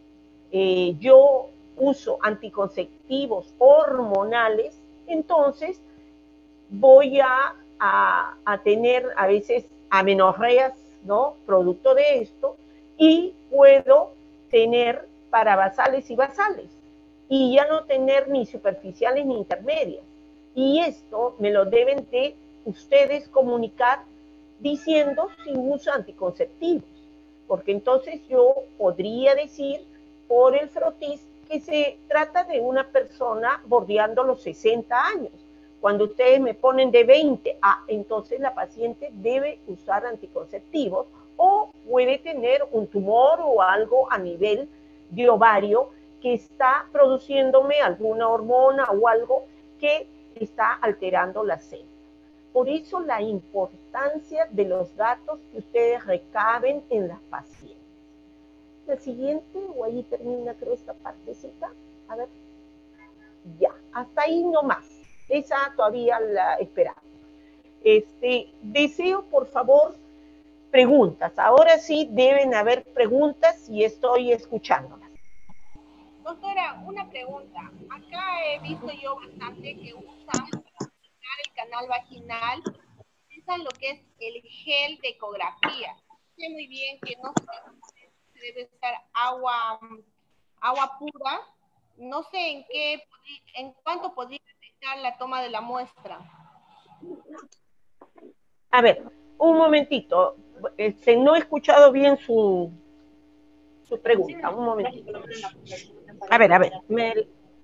eh, yo uso anticonceptivos hormonales, entonces voy a, a, a tener a veces amenorreas, ¿no? Producto de esto, y puedo tener parabasales y basales, y ya no tener ni superficiales ni intermedias. Y esto me lo deben de ustedes comunicar diciendo si uso anticonceptivos, porque entonces yo podría decir por el frotis que se trata de una persona bordeando los sesenta años. Cuando ustedes me ponen de veinte, ah, entonces la paciente debe usar anticonceptivos o puede tener un tumor o algo a nivel de ovario que está produciéndome alguna hormona o algo que está alterando la célula. Por eso la importancia de los datos que ustedes recaben en las pacientes. La siguiente, o ahí termina creo esta partecita. A ver. Ya, hasta ahí nomás. Esa todavía la esperamos. Este, deseo, por favor, preguntas. Ahora sí deben haber preguntas y estoy escuchándolas. Doctora, una pregunta. Acá he visto yo bastante que usan el canal vaginal, usan lo que es el gel de ecografía. Sé muy bien que no se debe estar agua, agua pura. No sé en qué, en cuánto podría afectar la toma de la muestra. A ver, un momentito. este, no he escuchado bien su, su pregunta. Un momentito. A ver, a ver. Me...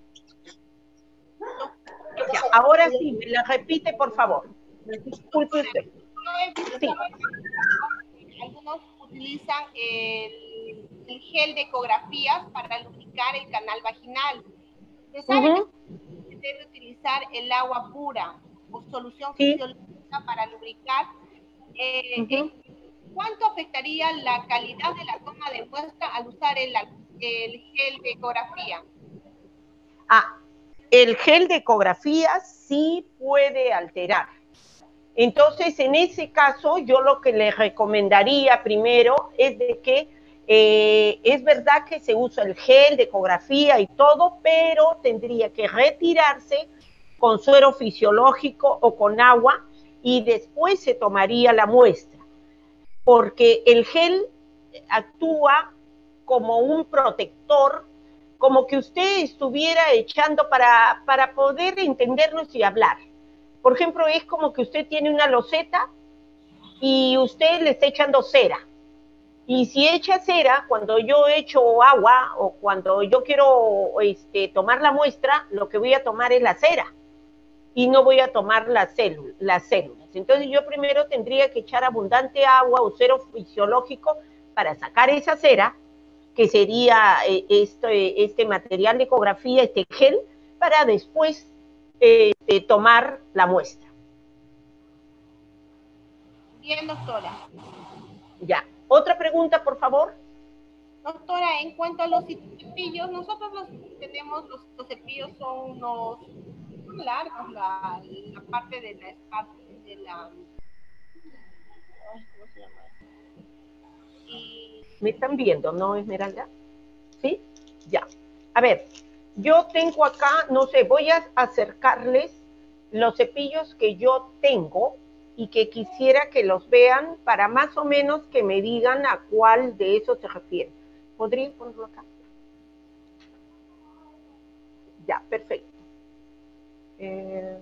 Ya, ahora sí, me la repite, por favor. Disculpe usted. Sí. Algunos utilizan el, el gel de ecografías para lubricar el canal vaginal. Se sabe uh-huh. que se debe utilizar el agua pura o solución sí. fisiológica para lubricar. Eh, uh-huh. ¿Cuánto afectaría la calidad de la toma de muestra al usar el, el gel de ecografía? Ah, el gel de ecografía sí puede alterar. Entonces, en ese caso, yo lo que le recomendaría primero es de que eh, es verdad que se usa el gel de ecografía y todo, pero tendría que retirarse con suero fisiológico o con agua y después se tomaría la muestra, porque el gel actúa como un protector, como que usted estuviera echando para, para poder entendernos y hablar. Por ejemplo, es como que usted tiene una loseta y usted le está echando cera. Y si echa cera, cuando yo echo agua o cuando yo quiero este, tomar la muestra, lo que voy a tomar es la cera y no voy a tomar la célula, las células. Entonces yo primero tendría que echar abundante agua o suero fisiológico para sacar esa cera, que sería eh, este, este material de ecografía, este gel, para después eh, de tomar la muestra. Bien, doctora. Ya. ¿Otra pregunta, por favor? Doctora, en cuanto a los cepillos, nosotros los tenemos, los, los cepillos son unos son largos, la, la parte de la espalda, de la... ¿Cómo se llama? Y... ¿Me están viendo, no, Esmeralda? ¿Sí? Ya. A ver, yo tengo acá, no sé, voy a acercarles los cepillos que yo tengo y que quisiera que los vean para más o menos que me digan a cuál de esos se refiere. ¿Podría ponerlo acá? Ya, perfecto. Eh...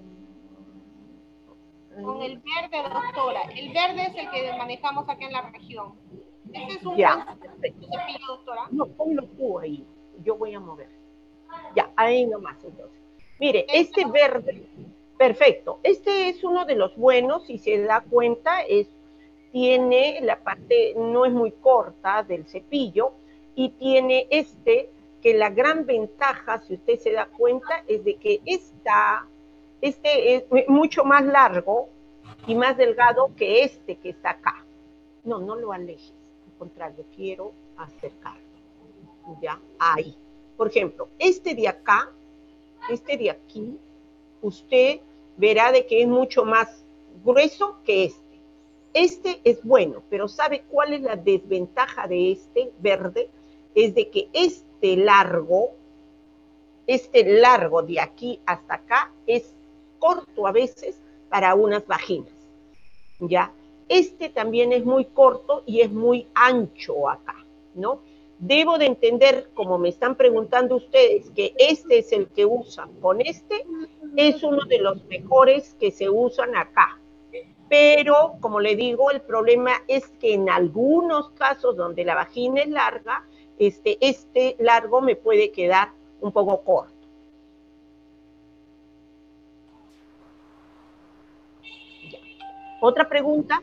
Con el verde, doctora. El verde es el que manejamos acá en la región. ¿Este es un ya. buen cepillo, doctora? No, ponlo tú ahí. Yo voy a mover. Ya, ahí nomás entonces. Mire, este verde, perfecto. Este es uno de los buenos, si se da cuenta, es, tiene la parte, no es muy corta del cepillo, y tiene este, que la gran ventaja, si usted se da cuenta, es de que esta, este es mucho más largo y más delgado que este que está acá. No, no lo alejes, al contrario, quiero acercarlo. Ya, ahí. Por ejemplo, este de acá, este de aquí, usted verá de que es mucho más grueso que este. Este es bueno, pero ¿sabe cuál es la desventaja de este verde? Es de que este largo, este largo de aquí hasta acá es corto a veces para unas vaginas, ¿ya? Este también es muy corto y es muy ancho acá, ¿no? Debo de entender, como me están preguntando ustedes, que este es el que usan con este, es uno de los mejores que se usan acá. Pero, como le digo, el problema es que en algunos casos donde la vagina es larga, este, este largo me puede quedar un poco corto. Ya. ¿Otra pregunta?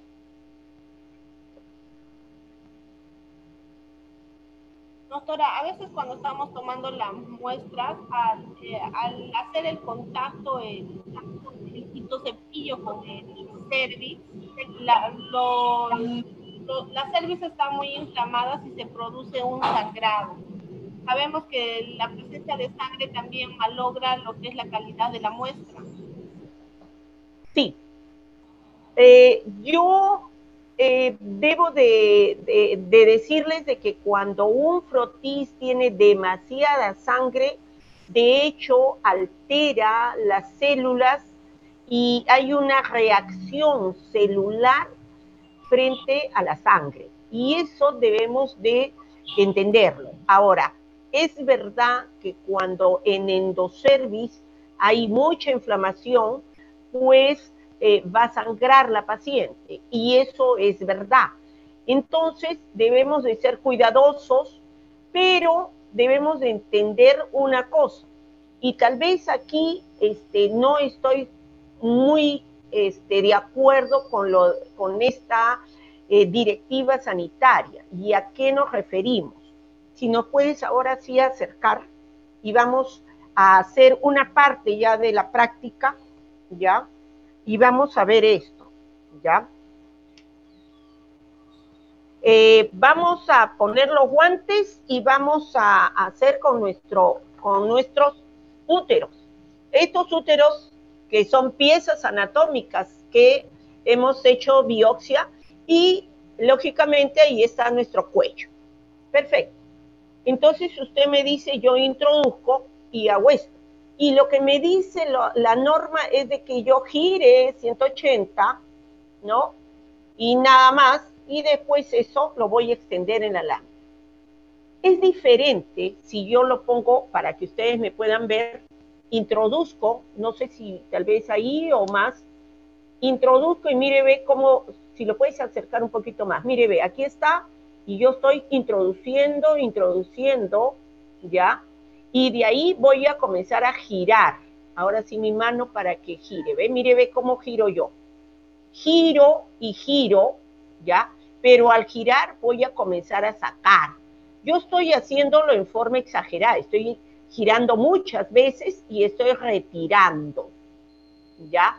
Doctora, a veces cuando estamos tomando las muestras, al, eh, al hacer el contacto, el, el cepillo con el cervix, la, lo, lo, las cervix están muy inflamadas y se produce un sangrado. Sabemos que la presencia de sangre también malogra lo que es la calidad de la muestra. Sí. Eh, yo... Eh, debo de, de, de decirles de que cuando un frotis tiene demasiada sangre, de hecho altera las células y hay una reacción celular frente a la sangre. Y eso debemos de entenderlo. Ahora, es verdad que cuando en endocervis hay mucha inflamación, pues eh, va a sangrar la paciente, y eso es verdad. Entonces debemos de ser cuidadosos, pero debemos de entender una cosa, y tal vez aquí este, no estoy muy este, de acuerdo con, lo, con esta eh, directiva sanitaria. ¿Y a qué nos referimos? Si nos puedes ahora sí acercar, y vamos a hacer una parte ya de la práctica, ¿ya? Y vamos a ver esto, ¿ya? Eh, vamos a poner los guantes y vamos a hacer con, nuestro, con nuestros úteros. Estos úteros que son piezas anatómicas que hemos hecho biopsia y lógicamente ahí está nuestro cuello. Perfecto. Entonces usted me dice, yo introduzco y hago esto. Y lo que me dice lo, la norma es de que yo gire ciento ochenta, ¿no? Y nada más, y después eso lo voy a extender en la lámina. Es diferente si yo lo pongo, para que ustedes me puedan ver, introduzco, no sé si tal vez ahí o más, introduzco y mire, ve cómo, si lo puedes acercar un poquito más, mire, ve, aquí está, y yo estoy introduciendo, introduciendo, ¿ya? Y de ahí voy a comenzar a girar, ahora sí mi mano para que gire, ve, mire, ve cómo giro yo. Giro y giro, ¿ya? Pero al girar voy a comenzar a sacar. Yo estoy haciéndolo en forma exagerada, estoy girando muchas veces y estoy retirando, ¿ya?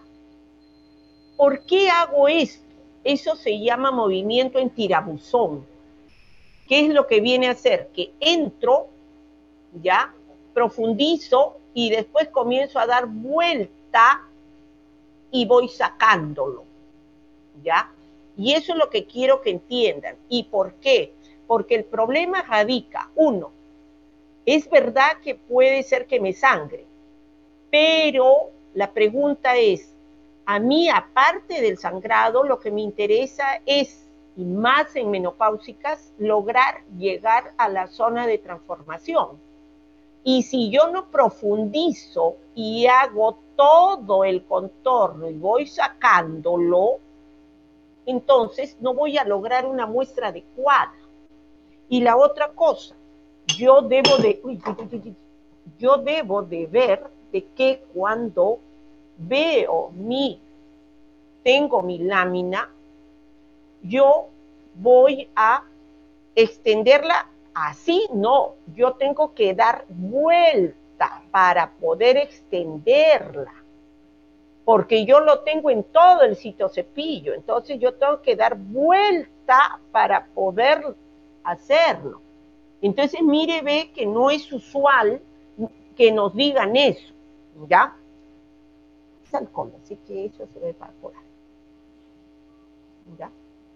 ¿Por qué hago esto? Eso se llama movimiento en tirabuzón. ¿Qué es lo que viene a hacer? Que entro, ¿ya? Profundizo y después comienzo a dar vuelta y voy sacándolo, ¿ya? Y eso es lo que quiero que entiendan. ¿Y por qué? Porque el problema radica, uno, es verdad que puede ser que me sangre, pero la pregunta es, a mí, aparte del sangrado, lo que me interesa es, y más en menopáusicas, lograr llegar a la zona de transformación. Y si yo no profundizo y hago todo el contorno y voy sacándolo, entonces no voy a lograr una muestra adecuada. Y la otra cosa, yo debo de, uy, uy, uy, uy, yo debo de ver de que cuando veo mi, tengo mi lámina, yo voy a extenderla así, no, yo tengo que dar vuelta para poder extenderla, porque yo lo tengo en todo el citocepillo, entonces yo tengo que dar vuelta para poder hacerlo. Entonces mire, ve que no es usual que nos digan eso, ¿ya? Es alcohol, así que eso se ve para por ahí. ¿Ya?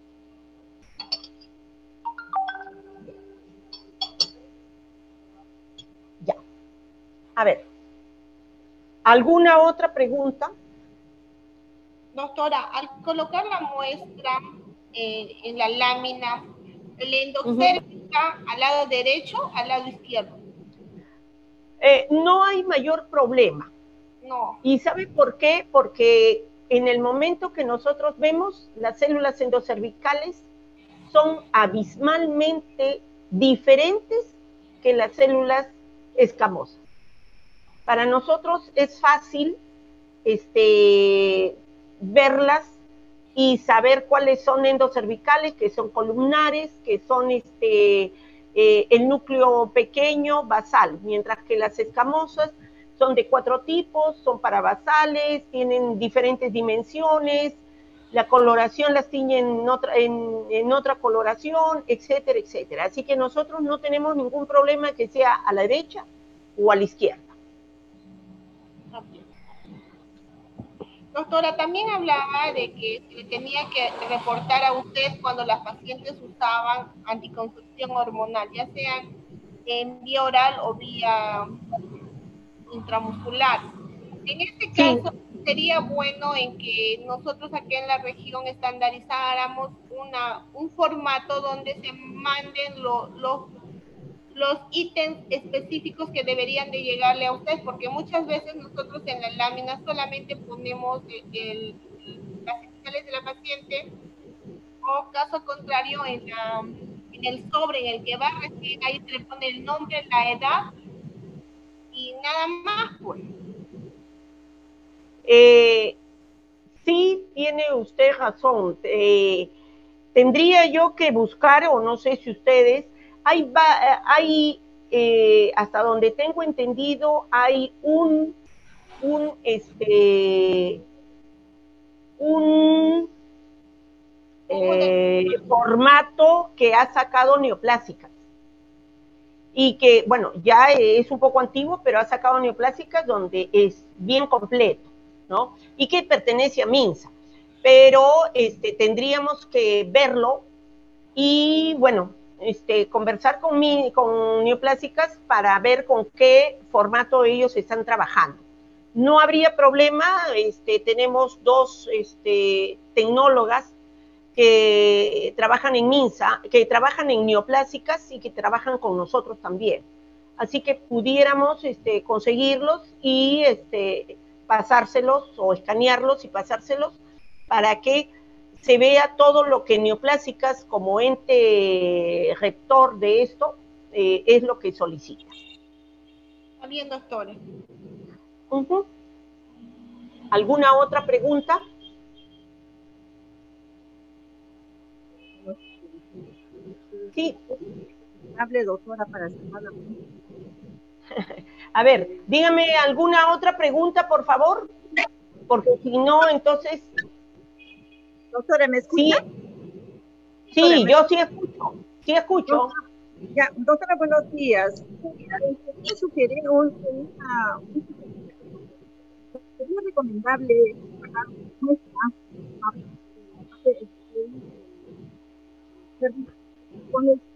Ya. A ver. ¿Alguna otra pregunta? Doctora, al colocar la muestra eh, en la lámina, ¿el endocérvica uh-huh. al lado derecho, al lado izquierdo? Eh, no hay mayor problema. No. ¿Y sabe por qué? Porque en el momento que nosotros vemos, las células endocervicales son abismalmente diferentes que las células escamosas. Para nosotros es fácil este, verlas y saber cuáles son endocervicales, que son columnares, que son este, eh, el núcleo pequeño, basal, mientras que las escamosas son de cuatro tipos, son parabasales, tienen diferentes dimensiones, la coloración las tiñe en otra, en, en otra coloración, etcétera, etcétera. Así que nosotros no tenemos ningún problema que sea a la derecha o a la izquierda. Doctora, también hablaba de que le tenía que reportar a usted cuando las pacientes usaban anticoncepción hormonal, ya sea en vía oral o vía intramuscular. En este caso, sí, sería bueno en que nosotros aquí en la región estandarizáramos una, un formato donde se manden lo, lo, los ítems específicos que deberían de llegarle a usted, porque muchas veces nosotros en la lámina solamente ponemos el, el, genitales de la paciente, o caso contrario, en, la, en el sobre en el que va a recibir, ahí se le pone el nombre, la edad y nada más, pues. Eh, sí, tiene usted razón. Eh, tendría yo que buscar, o no sé si ustedes, hay, hay eh, hasta donde tengo entendido, hay un, un, este, un eh, formato que ha sacado Neoplásicas. Y que, bueno, ya es un poco antiguo, pero ha sacado Neoplásicas donde es bien completo, ¿no? Y que pertenece a Minsa. Pero este, tendríamos que verlo y, bueno, este, conversar con, mi, con Neoplásicas para ver con qué formato ellos están trabajando. No habría problema, este, tenemos dos este, tecnólogas que trabajan en Minsa, que trabajan en Neoplásicas y que trabajan con nosotros también. Así que pudiéramos este, conseguirlos y este, pasárselos o escanearlos y pasárselos para que se vea todo lo que Neoplásicas como ente rector de esto eh, es lo que solicita. Está bien, doctora. Uh-huh. ¿Alguna otra pregunta? Sí. Hable, doctora, para cerrar la pregunta. A ver, dígame alguna otra pregunta, por favor, porque si no, entonces... Doctora, ¿me escucha? Sí, sí, yo sí escucho, sí escucho. Ya, doctora, buenos días. Quería sugerir un, una, sería recomendable sacar muestra con el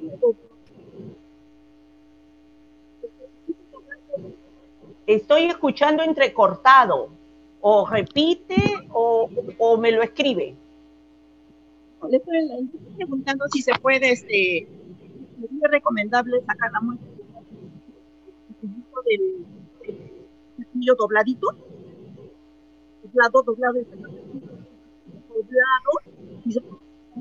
Estoy escuchando entrecortado. O repite o, o me lo escribe. le estoy, le estoy preguntando si se puede, este, sería recomendable sacar la muestra del cepillo dobladito, doblado, doblado, doblado, y se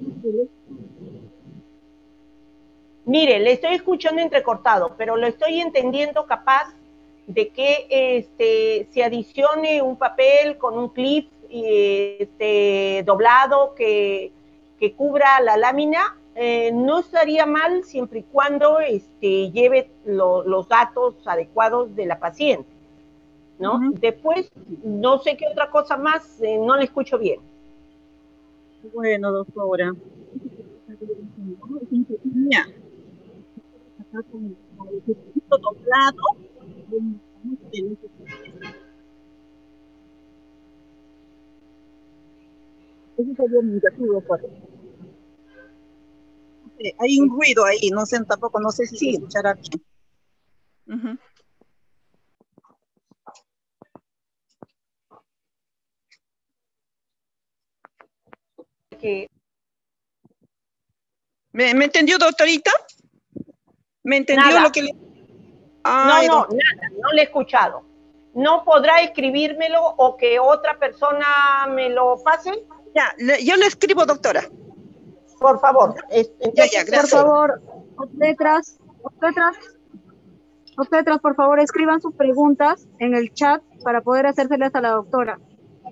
Mire, le estoy escuchando entrecortado, pero lo estoy entendiendo capaz de que este, se adicione un papel con un clip este, doblado que, que cubra la lámina. Eh, no estaría mal siempre y cuando este, lleve lo, los datos adecuados de la paciente, ¿no? Uh-huh. Después, no sé qué otra cosa más, eh, no le escucho bien. Bueno, doctora. Doblado. Ese sería mi objetivo, sí, hay un ruido ahí, no sé, tampoco, no sé si sí. Se escuchará bien. Uh-huh. Que... ¿Me, ¿Me entendió, doctorita? ¿Me entendió nada. lo que le... Ay, no, no, doctor. Nada, no le he escuchado. ¿No podrá escribírmelo o que otra persona me lo pase? Ya, le, yo le escribo, doctora. Por favor. Entonces, ya, ya, gracias. Por favor, letras, letras, letras, por favor, escriban sus preguntas en el chat para poder hacérselas a la doctora.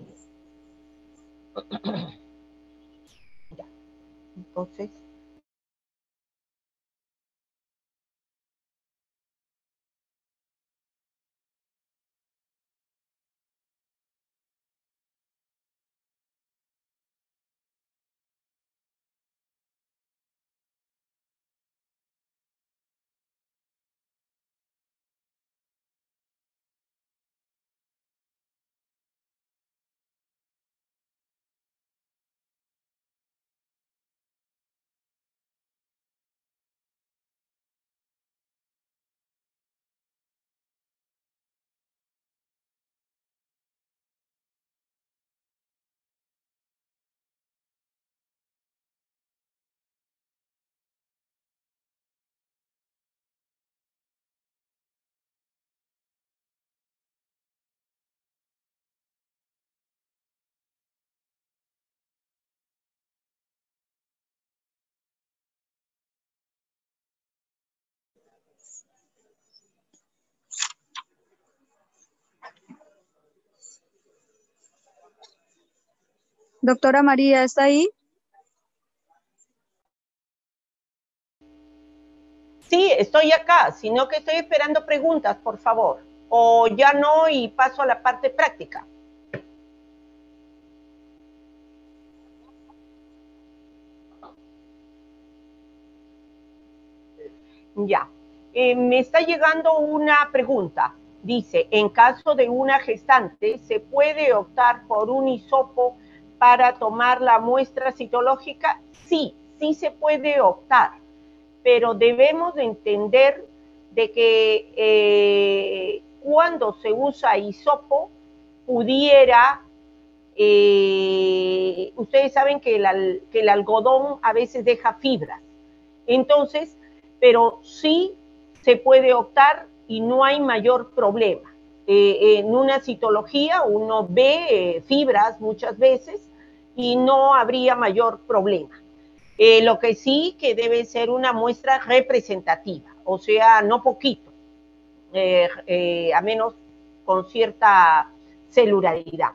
Entonces... Doctora María, ¿está ahí? Sí, estoy acá, sino que estoy esperando preguntas, por favor. O ya no y paso a la parte práctica. Ya. Eh, me está llegando una pregunta. Dice, en caso de una gestante, ¿se puede optar por un hisopo para tomar la muestra citológica? Sí, sí se puede optar, pero debemos de entender de que eh, cuando se usa hisopo, pudiera, eh, ustedes saben que el, que el algodón a veces deja fibras. Entonces, pero sí se puede optar y no hay mayor problema. Eh, en una citología uno ve eh, fibras muchas veces y no habría mayor problema. Eh, lo que sí que debe ser una muestra representativa, o sea, no poquito, eh, eh, a menos con cierta celularidad.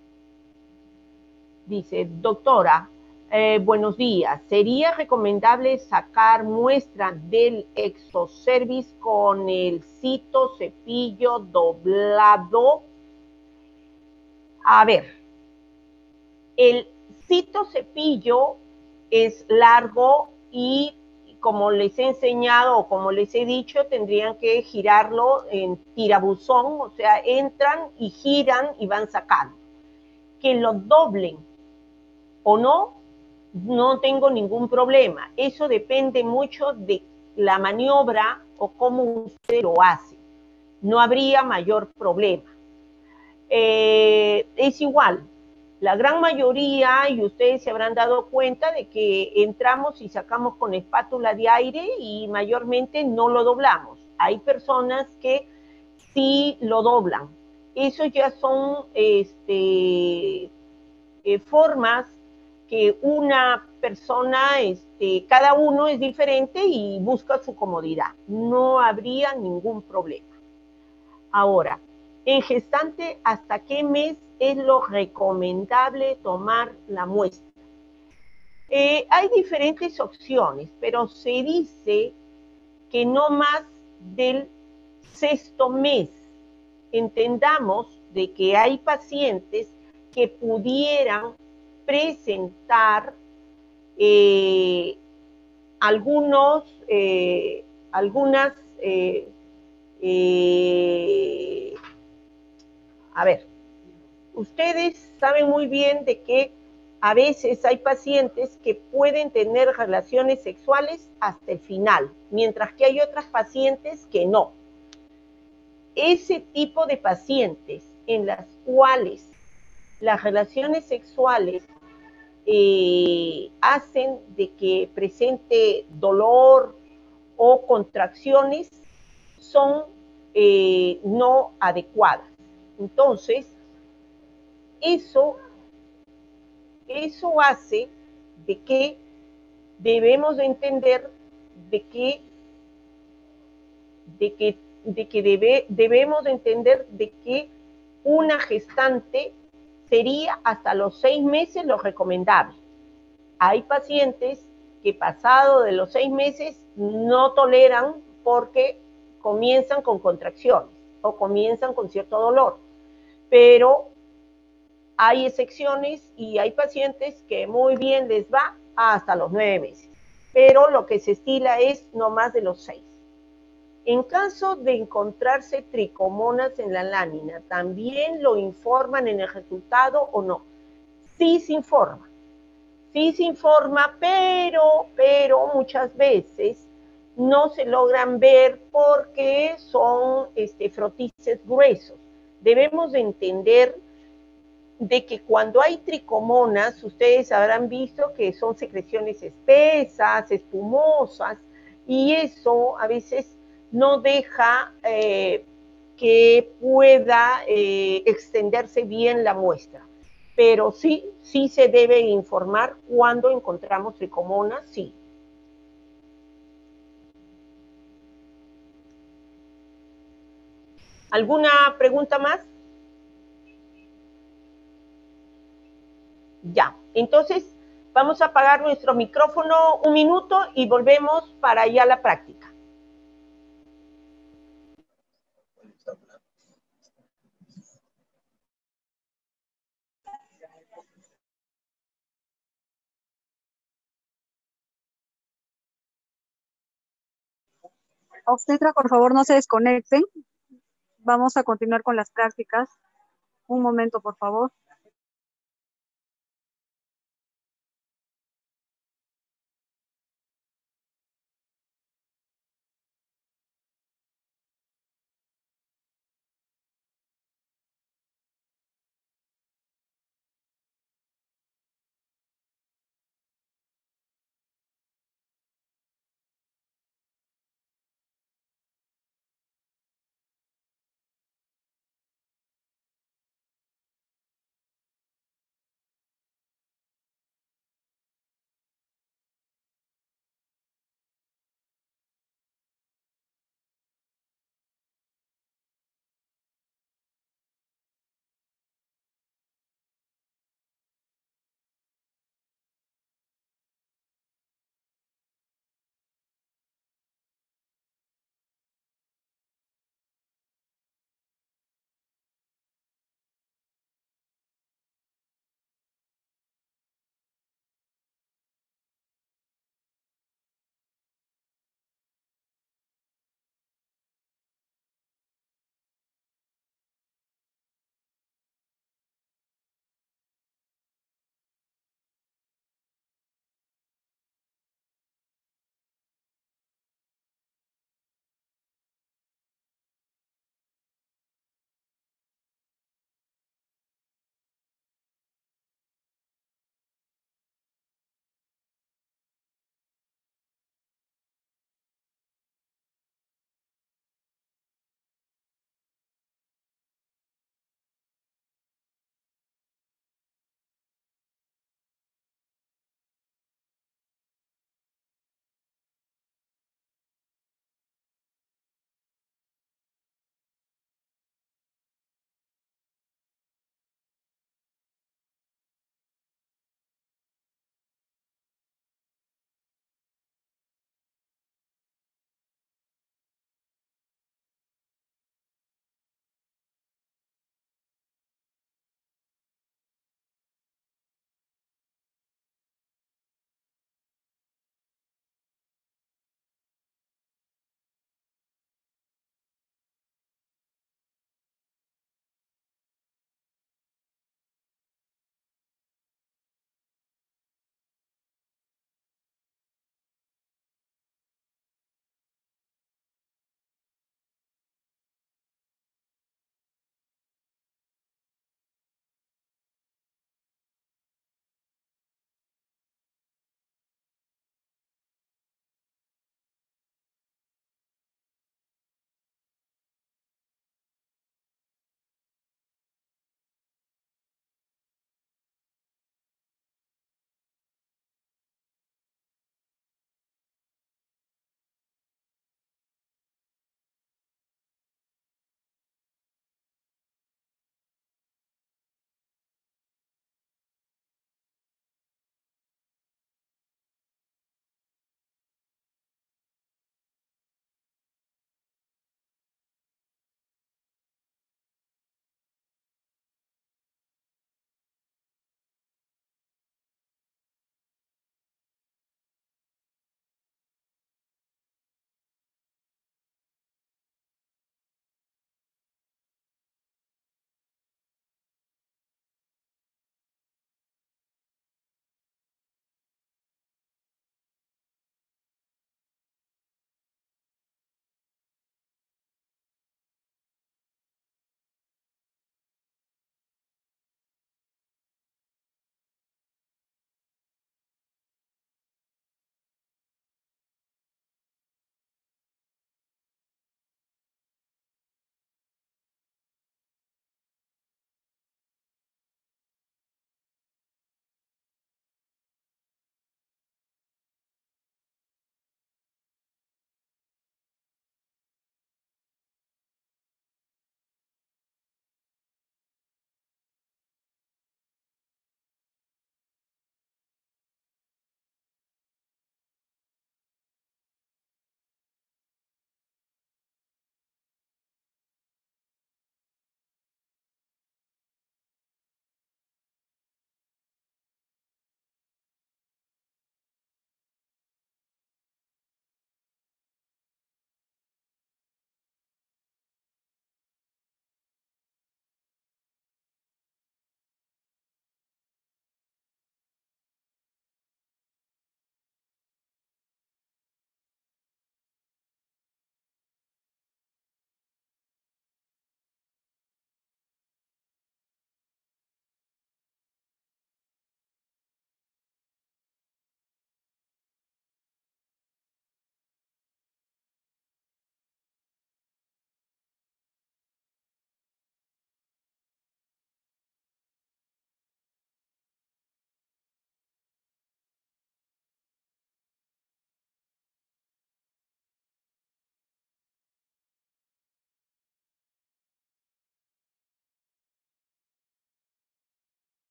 Dice, doctora, eh, buenos días. ¿Sería recomendable sacar muestra del exocervix con el citocepillo doblado? A ver, el citocepillo es largo y como les he enseñado o como les he dicho, tendrían que girarlo en tirabuzón, o sea, entran y giran y van sacando. Que lo doblen o no, no tengo ningún problema. Eso depende mucho de la maniobra o cómo usted lo hace. No habría mayor problema. Eh, es igual, la gran mayoría, y ustedes se habrán dado cuenta de que entramos y sacamos con espátula de aire y mayormente no lo doblamos. Hay personas que sí lo doblan. Eso ya son este, eh, formas que una persona, este, cada uno es diferente y busca su comodidad. No habría ningún problema. Ahora, en gestante, ¿hasta qué mes es lo recomendable tomar la muestra? Eh, hay diferentes opciones, pero se dice que no más del sexto mes. Entendamos de que hay pacientes que pudieran presentar eh, algunos, eh, algunas, eh, eh, a ver, ustedes saben muy bien de que a veces hay pacientes que pueden tener relaciones sexuales hasta el final, mientras que hay otras pacientes que no. Ese tipo de pacientes en las cuales las relaciones sexuales eh, hacen de que presente dolor o contracciones son eh, no adecuadas. Entonces, eso, eso hace de que debemos de entender de que, de que, de que debe, debemos de entender de que una gestante sería hasta los seis meses lo recomendable. Hay pacientes que pasado de los seis meses no toleran porque comienzan con contracciones o comienzan con cierto dolor, pero hay excepciones y hay pacientes que muy bien les va hasta los nueve meses, pero lo que se estila es no más de los seis. En caso de encontrarse tricomonas en la lámina, ¿también lo informan en el resultado o no? Sí se informa, sí se informa, pero, pero muchas veces no se logran ver porque son este, frotices gruesos. Debemos de entender de que cuando hay tricomonas, ustedes habrán visto que son secreciones espesas, espumosas, y eso a veces no deja eh, que pueda eh, extenderse bien la muestra. Pero sí, sí se debe informar cuando encontramos tricomonas, sí. ¿Alguna pregunta más? Ya. Entonces, vamos a apagar nuestro micrófono un minuto y volvemos para ya la práctica. Obstetra, por favor, no se desconecten. Vamos a continuar con las prácticas. Un momento, por favor.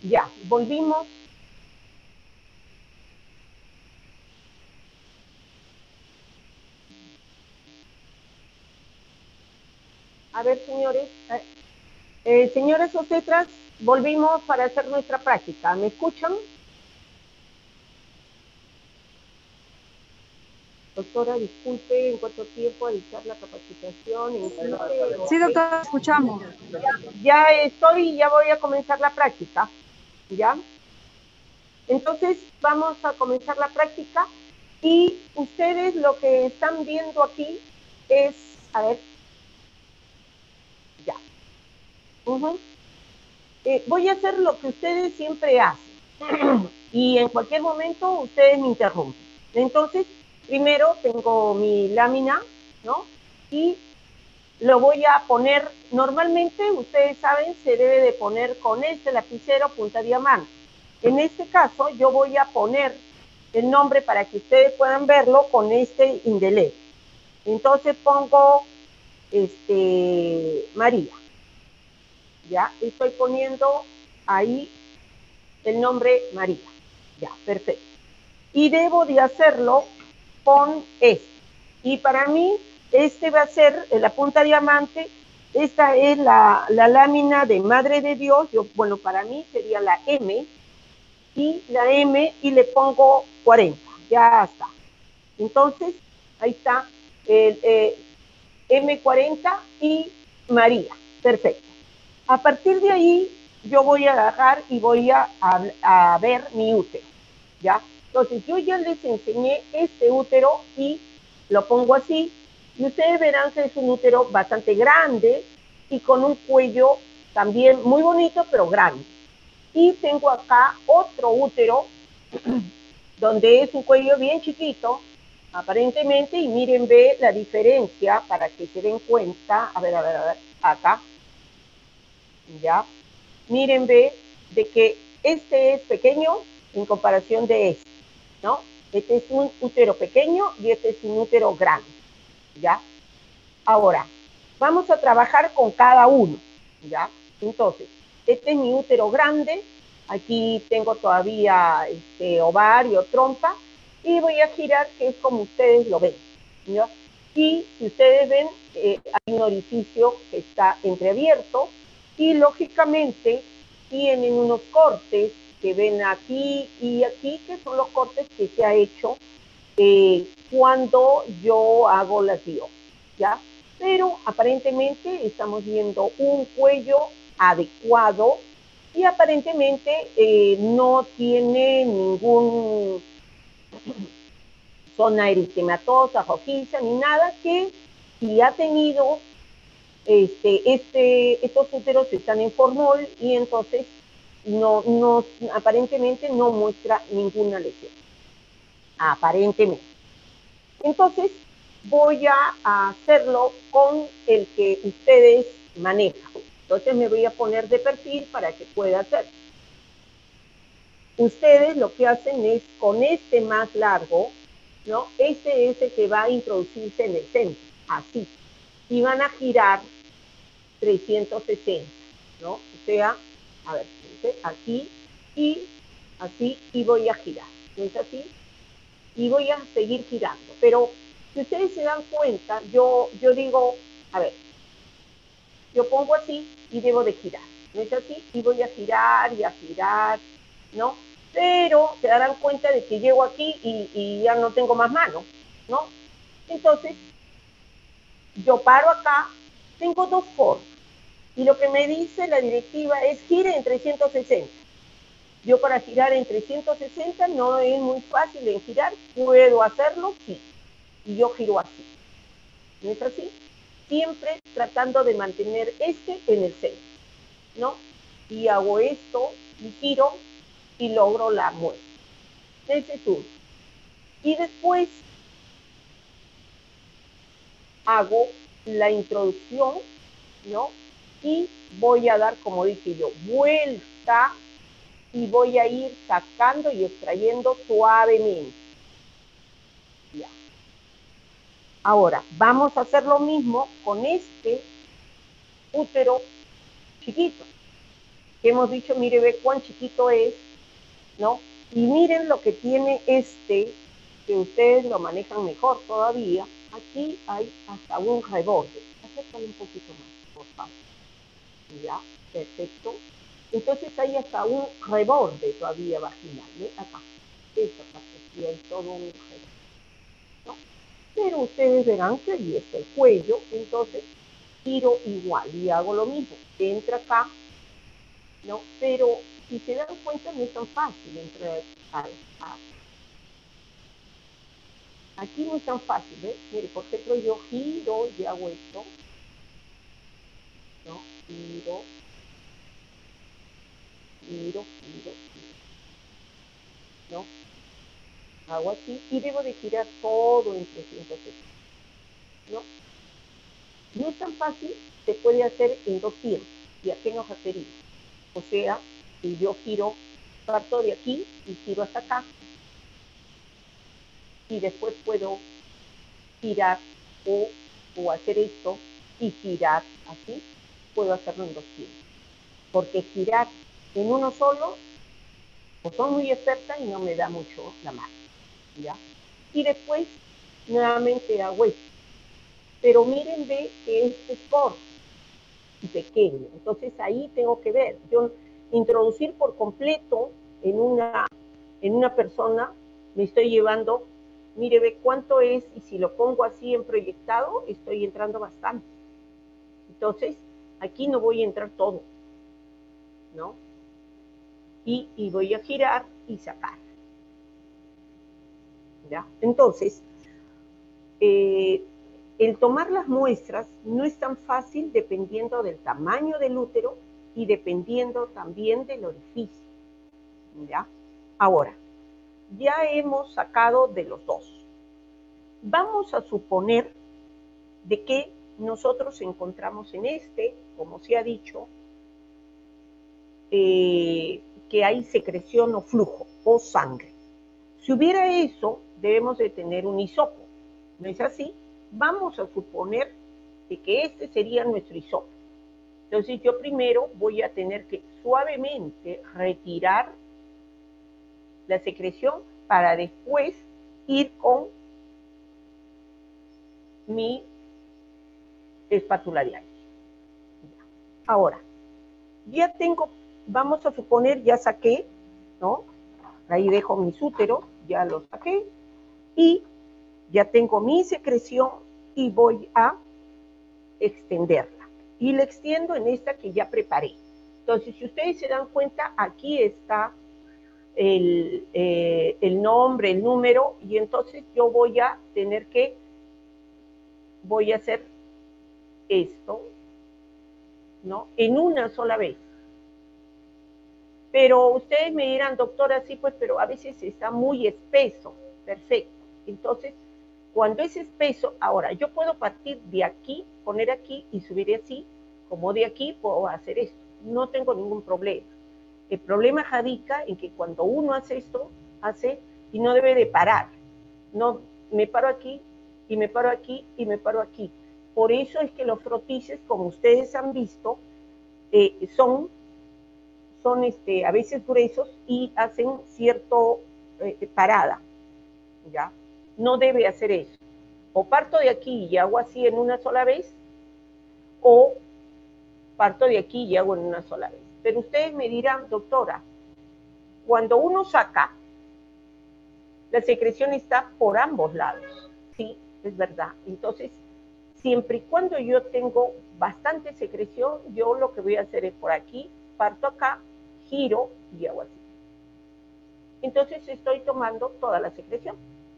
Ya, volvimos. A ver, señores. Eh, señores obstetras, volvimos para hacer nuestra práctica. ¿Me escuchan? Doctora, disculpe, ¿en cuánto tiempo realizar la capacitación? Sí, doctora, escuchamos. Ya estoy, ya voy a comenzar la práctica, ¿ya? Entonces, vamos a comenzar la práctica y ustedes lo que están viendo aquí es, a ver, ya. Uh-huh. eh, voy a hacer lo que ustedes siempre hacen y en cualquier momento ustedes me interrumpen. Entonces, primero tengo mi lámina, ¿no? Y lo voy a poner, normalmente ustedes saben, se debe de poner con este lapicero punta diamante. En este caso, yo voy a poner el nombre para que ustedes puedan verlo con este indeleble. Entonces pongo este, María. Ya, estoy poniendo ahí el nombre María. Ya, perfecto. Y debo de hacerlo con este. Y para mí, este va a ser la punta diamante. Esta es la, la lámina de Madre de Dios. Yo, bueno, para mí sería la M. Y la M y le pongo cuarenta. Ya está. Entonces, ahí está el eh, M cuarenta y María. Perfecto. A partir de ahí, yo voy a agarrar y voy a, a, a ver mi útero, ¿ya? Entonces, yo ya les enseñé este útero y lo pongo así. Y ustedes verán que es un útero bastante grande y con un cuello también muy bonito, pero grande. Y tengo acá otro útero donde es un cuello bien chiquito, aparentemente, y miren, ve la diferencia para que se den cuenta. A ver, a ver, a ver, acá. ¿Ya? Miren, ve de que este es pequeño en comparación de este, ¿no? Este es un útero pequeño y este es un útero grande, ¿ya? Ahora, vamos a trabajar con cada uno, ¿ya? Entonces, este es mi útero grande, aquí tengo todavía este ovario, trompa, y voy a girar, que es como ustedes lo ven, ¿ya? Y si ustedes ven, eh, hay un orificio que está entreabierto, y lógicamente tienen unos cortes que ven aquí y aquí, que son los cortes que se ha hecho eh, cuando yo hago la biopsia, ¿ya? Pero aparentemente estamos viendo un cuello adecuado y aparentemente eh, no tiene ningún zona eritematosa, rojiza, ni nada, que si ha tenido este, este, estos úteros están en formol y entonces no, no, aparentemente no muestra ninguna lesión. Aparentemente. Entonces, voy a hacerlo con el que ustedes manejan. Entonces me voy a poner de perfil para que pueda hacer. Ustedes lo que hacen es con este más largo, ¿no? Este es el que va a introducirse en el centro, así. Y van a girar trescientos sesenta, ¿no? O sea, a ver, aquí y así, y voy a girar. ¿No es así? Y voy a seguir girando. Pero si ustedes se dan cuenta, yo, yo digo, a ver, yo pongo así y debo de girar. ¿No es así? Y voy a girar y a girar, ¿no? Pero se darán cuenta de que llego aquí y, y ya no tengo más mano, ¿no? Entonces, yo paro acá, tengo dos formas. Y lo que me dice la directiva es gire en trescientos sesenta. Yo para girar en trescientos sesenta no es muy fácil en girar, ¿puedo hacerlo? Sí. Y yo giro así. ¿No es así? Siempre tratando de mantener este en el centro, ¿no? Y hago esto y giro y logro la muestra. Ese es uno. Y después hago la introducción, ¿no? Y voy a dar, como dije yo, vuelta y voy a ir sacando y extrayendo suavemente. Ya. Ahora, vamos a hacer lo mismo con este útero chiquito. que hemos dicho, mire, ve cuán chiquito es, ¿no? Y miren lo que tiene este, que ustedes lo manejan mejor todavía. Aquí hay hasta un reborde. Acércale un poquito más, por favor. Ya, perfecto. Entonces hay hasta un reborde todavía vaginal, ¿eh? Acá. Esta parte, y hay todo un reborde, ¿no? Pero ustedes verán que ahí está el cuello, entonces giro igual y hago lo mismo. Entra acá, ¿no? Pero si se dan cuenta no es tan fácil entrar acá. Aquí no es tan fácil, ¿eh? Mire, por ejemplo, yo giro y hago esto, ¿no? Giro, giro, giro, giro, ¿no? Hago así y debo de girar todo en trescientos sesenta, ¿no? No es tan fácil, se puede hacer en dos tiempos. ¿Y a qué nos referimos? O sea, si yo giro, parto de aquí y giro hasta acá, y después puedo girar o, o hacer esto y girar así, puedo hacerlo en dos tiempos. Porque girar en uno solo, o soy muy experta y no me da mucho la mano, ¿ya? Y después, nuevamente hago esto. Pero miren, ve que este es corto y pequeño. Entonces ahí tengo que ver. Yo introducir por completo en una, en una persona, me estoy llevando, mire, ve cuánto es, y si lo pongo así en proyectado, estoy entrando bastante. Entonces, aquí no voy a entrar todo, ¿no? Y, y voy a girar y sacar. ¿Ya? Entonces, eh, el tomar las muestras no es tan fácil dependiendo del tamaño del útero y dependiendo también del orificio, ¿ya? Ahora, ya hemos sacado de los dos. Vamos a suponer de que nosotros encontramos en este, como se ha dicho, eh, que hay secreción o flujo o sangre. Si hubiera eso, debemos de tener un hisopo. ¿No es así? Vamos a suponer de que este sería nuestro hisopo. Entonces yo primero voy a tener que suavemente retirar la secreción para después ir con mi espátula diaria. Ahora, ya tengo, vamos a suponer, ya saqué, ¿no? Ahí dejo mis úteros, ya los saqué, y ya tengo mi secreción y voy a extenderla. Y la extiendo en esta que ya preparé. Entonces, si ustedes se dan cuenta, aquí está el, eh, el nombre, el número, y entonces yo voy a tener que, voy a hacer esto, ¿no? En una sola vez. Pero ustedes me dirán, doctora, sí, pues, pero a veces está muy espeso. Perfecto. Entonces, cuando es espeso, ahora, yo puedo partir de aquí, poner aquí y subir así, como de aquí puedo hacer esto. No tengo ningún problema. El problema radica en que cuando uno hace esto, hace y no debe de parar. No, me paro aquí y me paro aquí y me paro aquí. Por eso es que los frotices, como ustedes han visto, eh, son, son este, a veces gruesos y hacen cierto eh, parada, ¿ya? No debe hacer eso. O parto de aquí y hago así en una sola vez, o parto de aquí y hago en una sola vez. Pero ustedes me dirán, doctora, cuando uno saca, la secreción está por ambos lados. Sí, es verdad. Entonces, siempre y cuando yo tengo bastante secreción, yo lo que voy a hacer es por aquí, parto acá, giro y hago así. Entonces estoy tomando toda la secreción.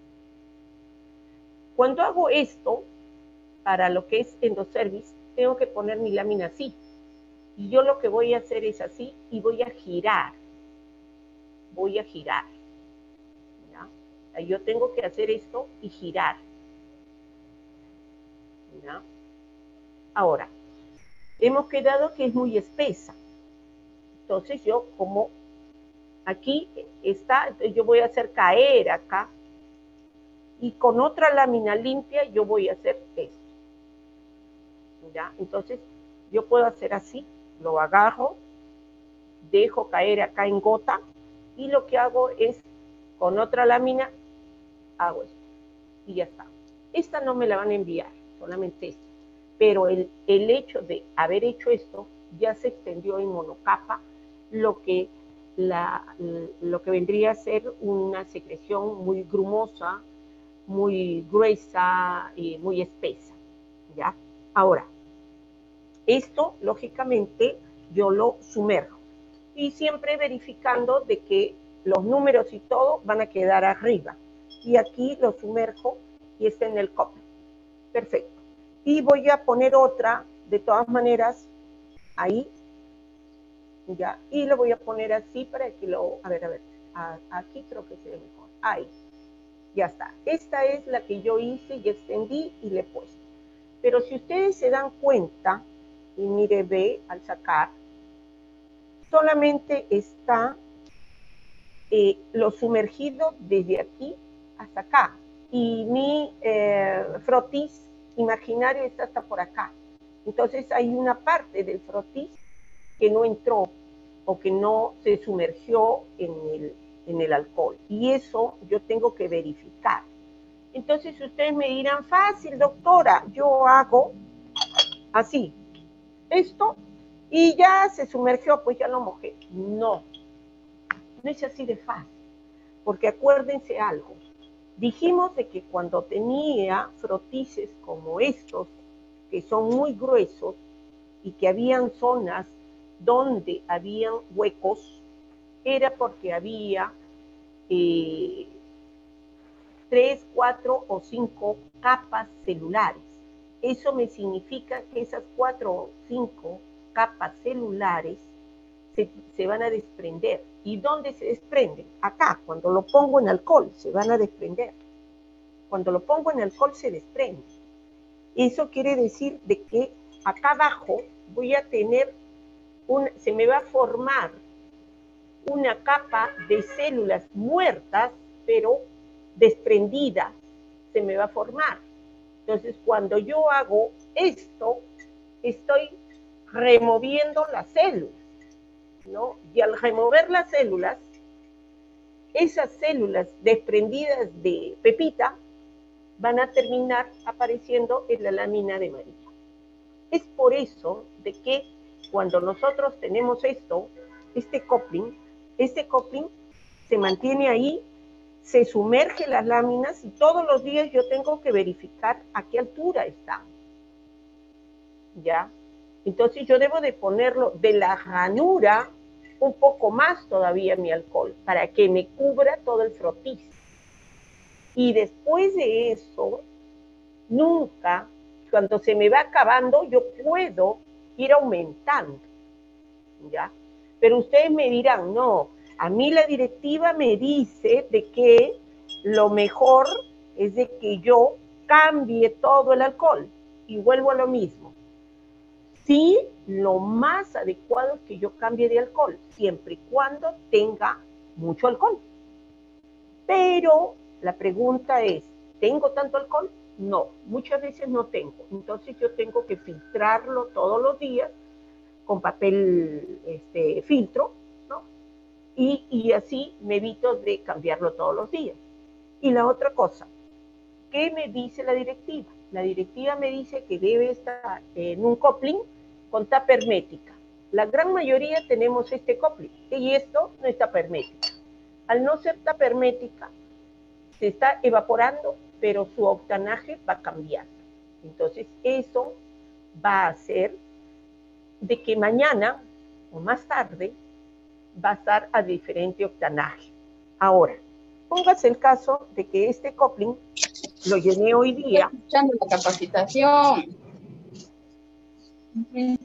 Cuando hago esto, para lo que es endocervix, tengo que poner mi lámina así. Y yo lo que voy a hacer es así y voy a girar. Voy a girar. ¿Ya? Yo tengo que hacer esto y girar. ¿Ya? Ahora, hemos quedado que es muy espesa. Entonces yo, como aquí está, entonces yo voy a hacer caer acá y con otra lámina limpia yo voy a hacer esto. ¿Ya? Entonces yo puedo hacer así, lo agarro, dejo caer acá en gota y lo que hago es, con otra lámina, hago esto y ya está. Esta no me la van a enviar, solamente esta. Pero el, el hecho de haber hecho esto ya se extendió en monocapa, lo que, la, lo que vendría a ser una secreción muy grumosa, muy gruesa y muy espesa, ¿ya? Ahora, esto, lógicamente, yo lo sumerjo. Y siempre verificando de que los números y todo van a quedar arriba. Y aquí lo sumerjo y está en el copy. Perfecto. Y voy a poner otra, de todas maneras, ahí. Ya. Y lo voy a poner así para que lo... A ver, a ver. A, aquí creo que se ve mejor. Ahí. Ya está. Esta es la que yo hice y extendí y le he puesto. Pero si ustedes se dan cuenta, y mire, ve al sacar, solamente está eh, lo sumergido desde aquí hasta acá. Y mi eh, frotis imaginario está hasta por acá. Entonces hay una parte del frotis que no entró o que no se sumergió en el, en el alcohol. Y eso yo tengo que verificar. Entonces ustedes me dirán, fácil, doctora, yo hago así, esto, y ya se sumergió, pues ya lo mojé. No, no es así de fácil, porque acuérdense algo, dijimos de que cuando tenía frotices como estos, que son muy gruesos, y que habían zonas donde habían huecos, era porque había eh, tres, cuatro o cinco capas celulares. Eso me significa que esas cuatro o cinco capas celulares se, se van a desprender. ¿Y dónde se desprenden? Acá, cuando lo pongo en alcohol, se van a desprender. Cuando lo pongo en alcohol, se desprende. Eso quiere decir de que acá abajo voy a tener, un, se me va a formar una capa de células muertas, pero desprendidas, se me va a formar. Entonces, cuando yo hago esto, estoy removiendo las células, ¿no? Y al remover las células, esas células desprendidas de pepita van a terminar apareciendo en la lámina de María. Es por eso de que cuando nosotros tenemos esto, este coupling, este coupling se mantiene ahí, se sumerge las láminas y todos los días yo tengo que verificar a qué altura está. ¿Ya? Entonces yo debo de ponerlo de la ranura un poco más todavía mi alcohol para que me cubra todo el frotis. Y después de eso, nunca, cuando se me va acabando, yo puedo ir aumentando. ¿Ya? Pero ustedes me dirán, no, a mí la directiva me dice de que lo mejor es de que yo cambie todo el alcohol y vuelvo a lo mismo. Sí, lo más adecuado es que yo cambie de alcohol, siempre y cuando tenga mucho alcohol. Pero la pregunta es, ¿tengo tanto alcohol? No, muchas veces no tengo. Entonces yo tengo que filtrarlo todos los días con papel este, filtro, ¿no? Y, y así me evito de cambiarlo todos los días. Y la otra cosa, ¿qué me dice la directiva? La directiva me dice que debe estar en un coupling con tapa hermética. La gran mayoría tenemos este coupling y esto no es tapa hermética. Al no ser tapa hermética, se está evaporando, pero su octanaje va cambiando. Entonces, eso va a hacer de que mañana o más tarde va a estar a diferente octanaje. Ahora, póngase el caso de que este coupling lo llené hoy día. Estoy escuchando la capacitación. Uh-huh.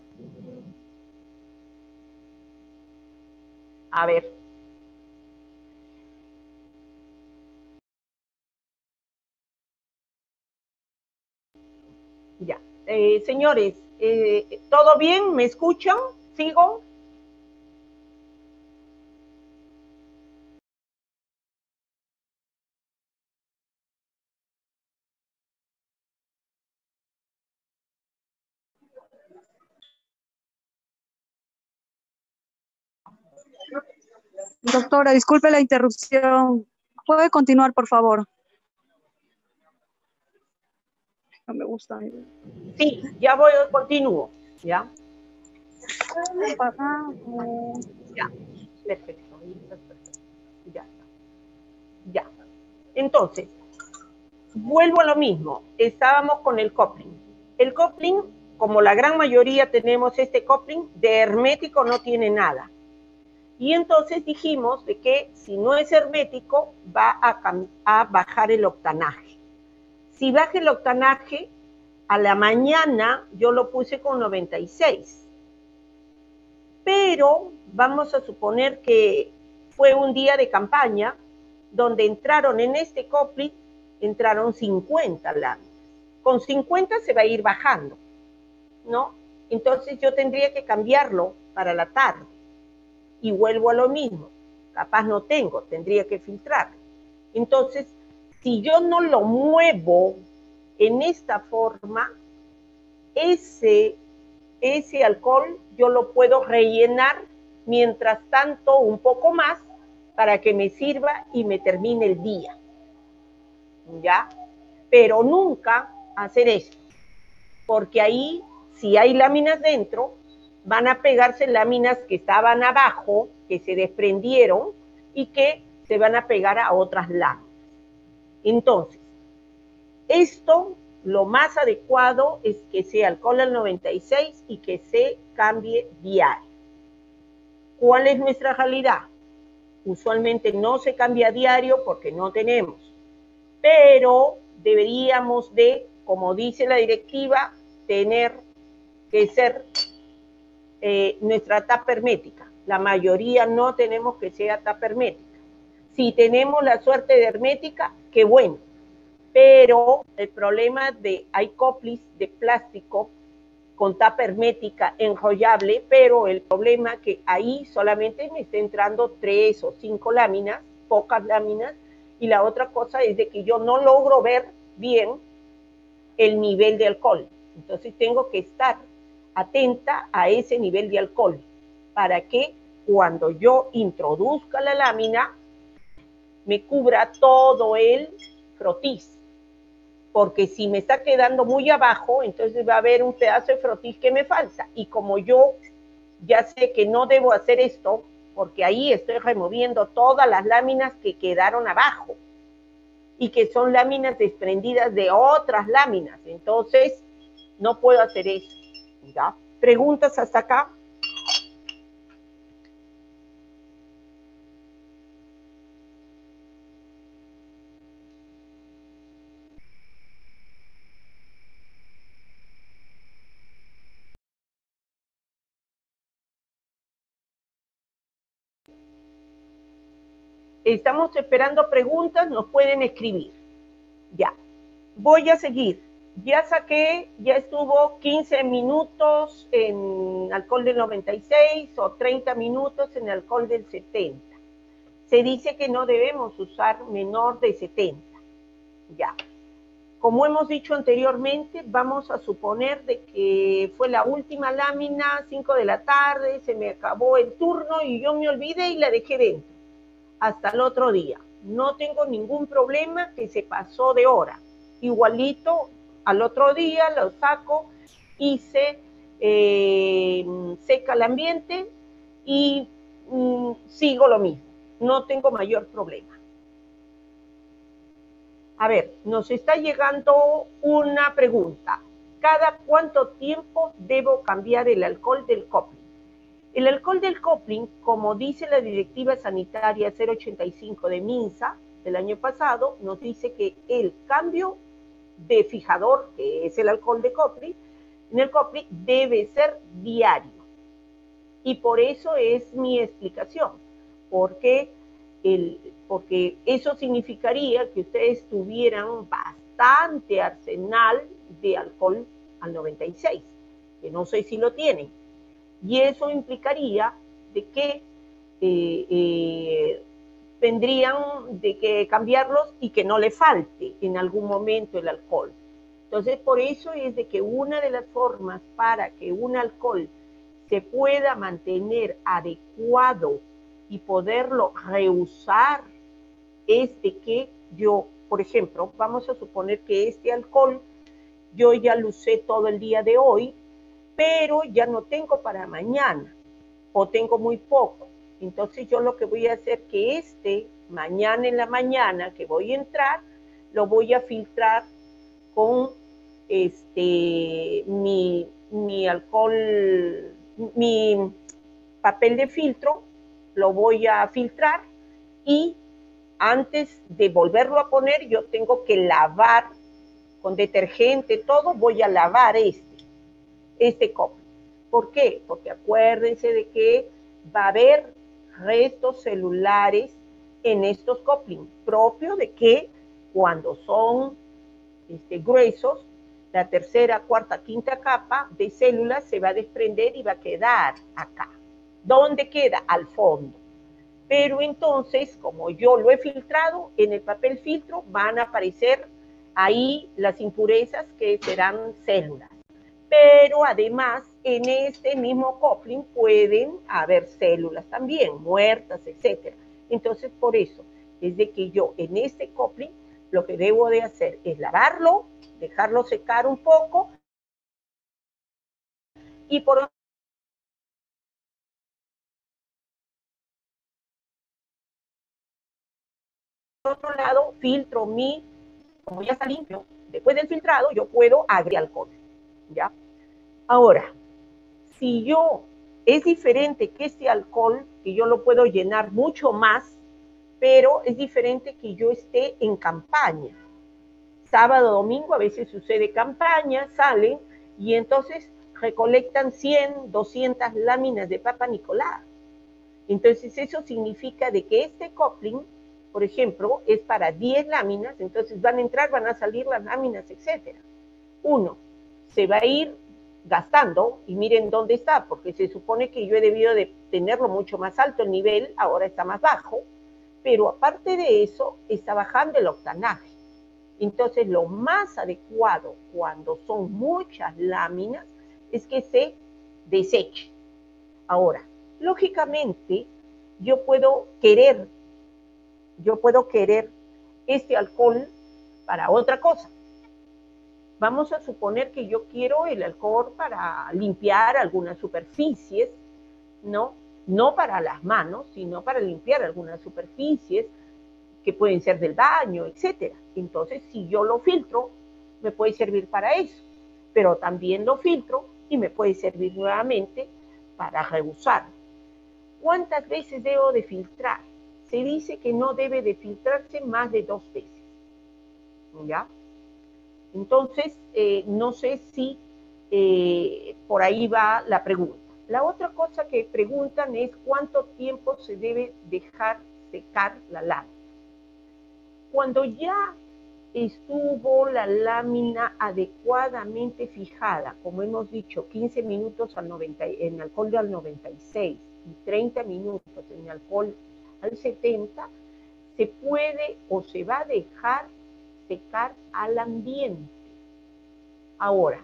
A ver. Ya. Eh, señores, eh, ¿todo bien? ¿Me escuchan? ¿Sigo? Doctora, disculpe la interrupción. ¿Puede continuar, por favor? No me gusta. Sí, ya voy, continúo, ¿ya? Ya, perfecto, ya, ya. Entonces, vuelvo a lo mismo, estábamos con el coupling. El coupling, como la gran mayoría tenemos este coupling, de hermético no tiene nada. Y entonces dijimos de que si no es hermético, va a, a bajar el octanaje. Si baja el octanaje, a la mañana yo lo puse con noventa y seis. Pero vamos a suponer que fue un día de campaña donde entraron en este coupling, entraron cincuenta láminas. Con cincuenta se va a ir bajando, ¿no? Entonces yo tendría que cambiarlo para la tarde. Y vuelvo a lo mismo. Capaz no tengo, tendría que filtrar. Entonces, si yo no lo muevo en esta forma, ese, ese alcohol yo lo puedo rellenar mientras tanto un poco más para que me sirva y me termine el día. ¿Ya? Pero nunca hacer esto, porque ahí, si hay láminas dentro, van a pegarse láminas que estaban abajo, que se desprendieron y que se van a pegar a otras láminas. Entonces, esto, lo más adecuado es que sea alcohol al noventa y seis y que se cambie diario. ¿Cuál es nuestra realidad? Usualmente no se cambia diario porque no tenemos, pero deberíamos de, como dice la directiva, tener que ser eh, nuestra tapa hermética. La mayoría no tenemos que sea tapa hermética. Si tenemos la suerte de hermética, qué bueno. Pero el problema de, hay coplis de plástico con tapa hermética enrollable, pero el problema que ahí solamente me está entrando tres o cinco láminas, pocas láminas, y la otra cosa es de que yo no logro ver bien el nivel de alcohol. Entonces tengo que estar atenta a ese nivel de alcohol para que cuando yo introduzca la lámina me cubra todo el frotis, porque si me está quedando muy abajo, entonces va a haber un pedazo de frotis que me falta, y como yo ya sé que no debo hacer esto, porque ahí estoy removiendo todas las láminas que quedaron abajo, y que son láminas desprendidas de otras láminas, entonces no puedo hacer eso. ¿Ya? ¿Preguntas hasta acá? Estamos esperando preguntas, nos pueden escribir. Ya, voy a seguir. Ya saqué, ya estuvo quince minutos en alcohol del noventa y seis o treinta minutos en alcohol del setenta. Se dice que no debemos usar menor de setenta. Ya. Como hemos dicho anteriormente, vamos a suponer de que fue la última lámina, cinco de la tarde, se me acabó el turno y yo me olvidé y la dejé dentro. Hasta el otro día. No tengo ningún problema que se pasó de hora. Igualito, al otro día lo saco y se eh, seca el ambiente y mm, sigo lo mismo. No tengo mayor problema. A ver, nos está llegando una pregunta. ¿Cada cuánto tiempo debo cambiar el alcohol del coupling? El alcohol del coupling, como dice la Directiva Sanitaria cero ochenta y cinco de MINSA del año pasado, nos dice que el cambio de fijador, que es el alcohol de coupling, en el coupling debe ser diario. Y por eso es mi explicación, porque, el, porque eso significaría que ustedes tuvieran bastante arsenal de alcohol al noventa y seis, que no sé si lo tienen. Y eso implicaría de que eh, eh, tendrían de que cambiarlos y que no le falte en algún momento el alcohol. Entonces, por eso es de que una de las formas para que un alcohol se pueda mantener adecuado y poderlo reusar es de que yo, por ejemplo, vamos a suponer que este alcohol yo ya lo usé todo el día de hoy, pero ya no tengo para mañana, o tengo muy poco. Entonces yo lo que voy a hacer que este, mañana en la mañana que voy a entrar, lo voy a filtrar con este, mi, mi alcohol, mi papel de filtro, lo voy a filtrar y antes de volverlo a poner yo tengo que lavar con detergente, todo, voy a lavar este, este copo. ¿Por qué? Porque acuérdense de que va a haber restos celulares en estos couplings, propio de que cuando son este, gruesos, la tercera, cuarta, quinta capa de células se va a desprender y va a quedar acá. ¿Dónde queda? Al fondo. Pero entonces, como yo lo he filtrado, en el papel filtro van a aparecer ahí las impurezas que serán células. Pero además, en este mismo coupling pueden haber células también, muertas, etcétera. Entonces, por eso, es de que yo en este coupling lo que debo de hacer es lavarlo, dejarlo secar un poco y por otro lado filtro mi, como ya está limpio, después del filtrado yo puedo agregar alcohol, ¿ya? Ahora, si yo, es diferente que este alcohol, que yo lo puedo llenar mucho más, pero es diferente que yo esté en campaña. Sábado, domingo, a veces sucede campaña, salen y entonces recolectan cien, doscientas láminas de Papa Nicolau. Entonces eso significa de que este coupling, por ejemplo, es para diez láminas, entonces van a entrar, van a salir las láminas, etcétera. Uno, se va a ir gastando, y miren dónde está, porque se supone que yo he debido de tenerlo mucho más alto el nivel, ahora está más bajo, pero aparte de eso, está bajando el octanaje. Entonces, lo más adecuado cuando son muchas láminas es que se deseche. Ahora, lógicamente, yo puedo querer, yo puedo querer este alcohol para otra cosa. Vamos a suponer que yo quiero el alcohol para limpiar algunas superficies, ¿no? No para las manos, sino para limpiar algunas superficies que pueden ser del baño, etcétera. Entonces, si yo lo filtro, me puede servir para eso, pero también lo filtro y me puede servir nuevamente para reusar. ¿Cuántas veces debo de filtrar? Se dice que no debe de filtrarse más de dos veces, ¿ya? Entonces, eh, no sé si eh, por ahí va la pregunta. La otra cosa que preguntan es cuánto tiempo se debe dejar secar la lámina. Cuando ya estuvo la lámina adecuadamente fijada, como hemos dicho, quince minutos al noventa, en alcohol al noventa y seis y treinta minutos en alcohol al setenta, se puede o se va a dejar secar al ambiente. Ahora,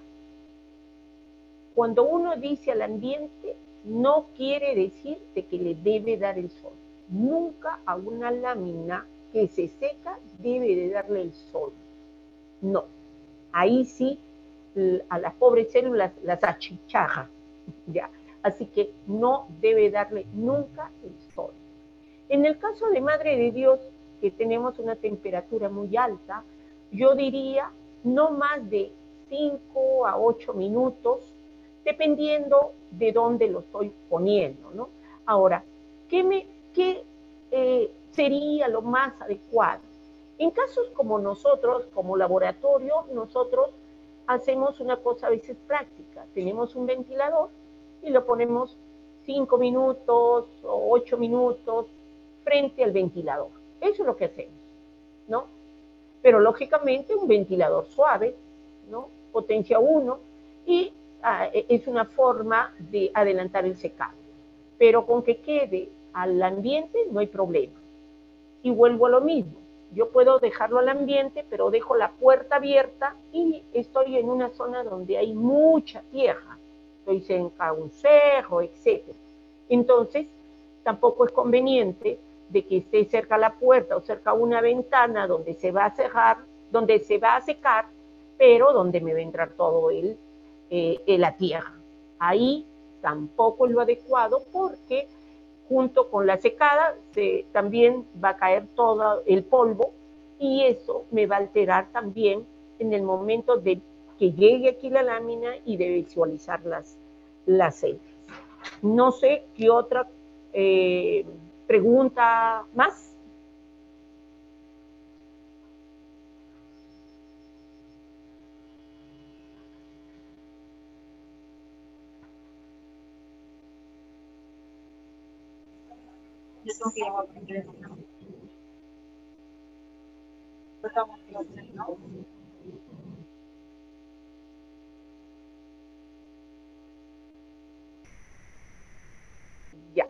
cuando uno dice al ambiente, no quiere decir de que le debe dar el sol. Nunca a una lámina que se seca debe de darle el sol. No. Ahí sí a las pobres células las achicharra. ¿Ya? Así que no debe darle nunca el sol. En el caso de Madre de Dios, que tenemos una temperatura muy alta, yo diría no más de cinco a ocho minutos, dependiendo de dónde lo estoy poniendo, ¿no? Ahora, ¿qué, me, qué eh, sería lo más adecuado? En casos como nosotros, como laboratorio, nosotros hacemos una cosa a veces práctica. Tenemos un ventilador y lo ponemos cinco minutos o ocho minutos frente al ventilador. Eso es lo que hacemos, ¿no? Pero lógicamente un ventilador suave, ¿no? Potencia uno, y ah, es una forma de adelantar el secado. Pero con que quede al ambiente no hay problema. Y vuelvo a lo mismo. Yo puedo dejarlo al ambiente, pero dejo la puerta abierta y estoy en una zona donde hay mucha tierra. Estoy cerca de un cerro, etcétera. Entonces, tampoco es conveniente de que esté cerca a la puerta o cerca a una ventana donde se va a cerrar, donde se va a secar, pero donde me va a entrar todo el, eh, la tierra. Ahí tampoco es lo adecuado porque junto con la secada se, también va a caer todo el polvo y eso me va a alterar también en el momento de que llegue aquí la lámina y de visualizar las, las celdas. No sé qué otra eh, pregunta más. Ya.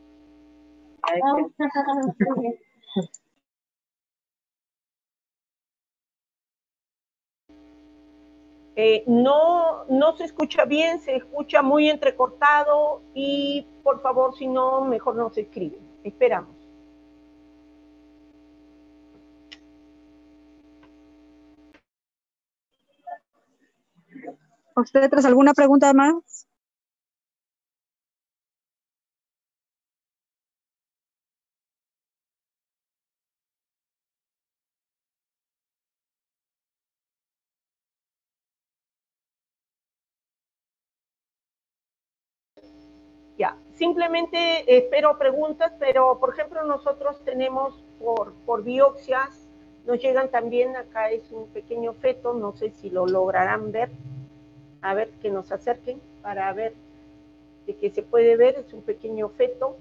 Eh, no, no se escucha bien, se escucha muy entrecortado y por favor, si no, mejor no se escribe. Esperamos. ¿Usted tras alguna pregunta más? Ya, simplemente espero preguntas, pero por ejemplo nosotros tenemos por, por biopsias, nos llegan también, acá es un pequeño feto, no sé si lo lograrán ver, a ver que nos acerquen para ver de qué se puede ver, es un pequeño feto.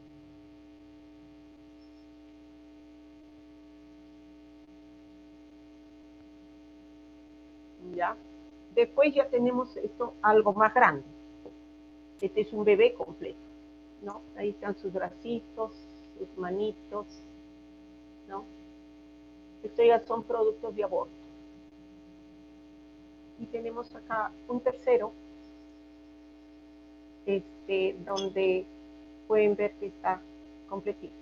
Ya, después ya tenemos esto algo más grande, este es un bebé completo, ¿no? Ahí están sus bracitos, sus manitos, ¿no? Estos ya son productos de aborto. Y tenemos acá un tercero, este, donde pueden ver que está completito,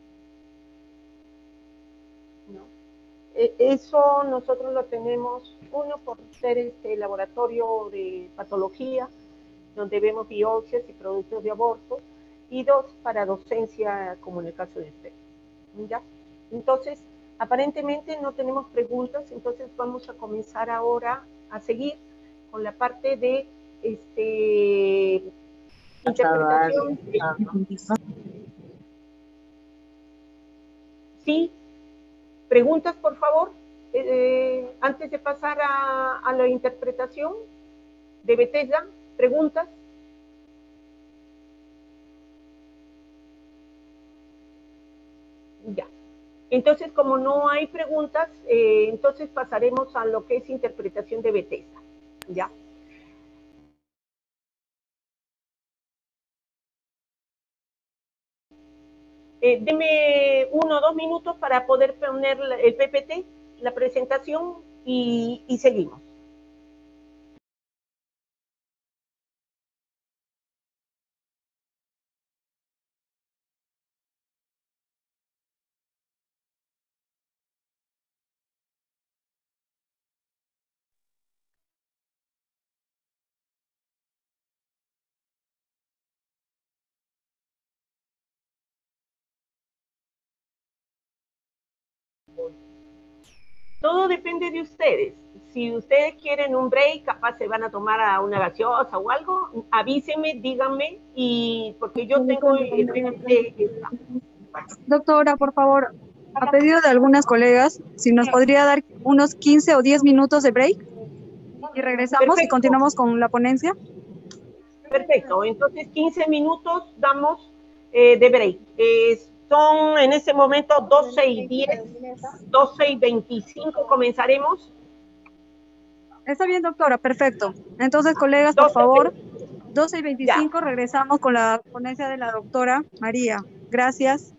¿no? E eso nosotros lo tenemos, uno por ser este laboratorio de patología, donde vemos biopsias y productos de aborto, y dos, para docencia, como en el caso de usted, ¿ya? Entonces, aparentemente no tenemos preguntas, entonces vamos a comenzar ahora a seguir con la parte de este, interpretación. Sí, preguntas, por favor, eh, antes de pasar a, a la interpretación de Bethesda, preguntas. Ya. Entonces, como no hay preguntas, eh, entonces pasaremos a lo que es interpretación de Bethesda. ¿Ya? Eh, deme uno o dos minutos para poder poner el P P T, la presentación, y, y seguimos. Todo depende de ustedes. Si ustedes quieren un break, capaz se van a tomar a una gaseosa o algo, avísenme, díganme, y porque yo tengo el P P T. Doctora, por favor, a pedido de algunas colegas, si nos podría dar unos quince o diez minutos de break y regresamos. Perfecto. Y continuamos con la ponencia. Perfecto, entonces quince minutos damos eh, de break. Eh, son en ese momento doce y diez, doce y veinticinco comenzaremos. Está bien, doctora, perfecto. Entonces, colegas, por favor, doce y veinticinco regresamos con la ponencia de la doctora María. Gracias.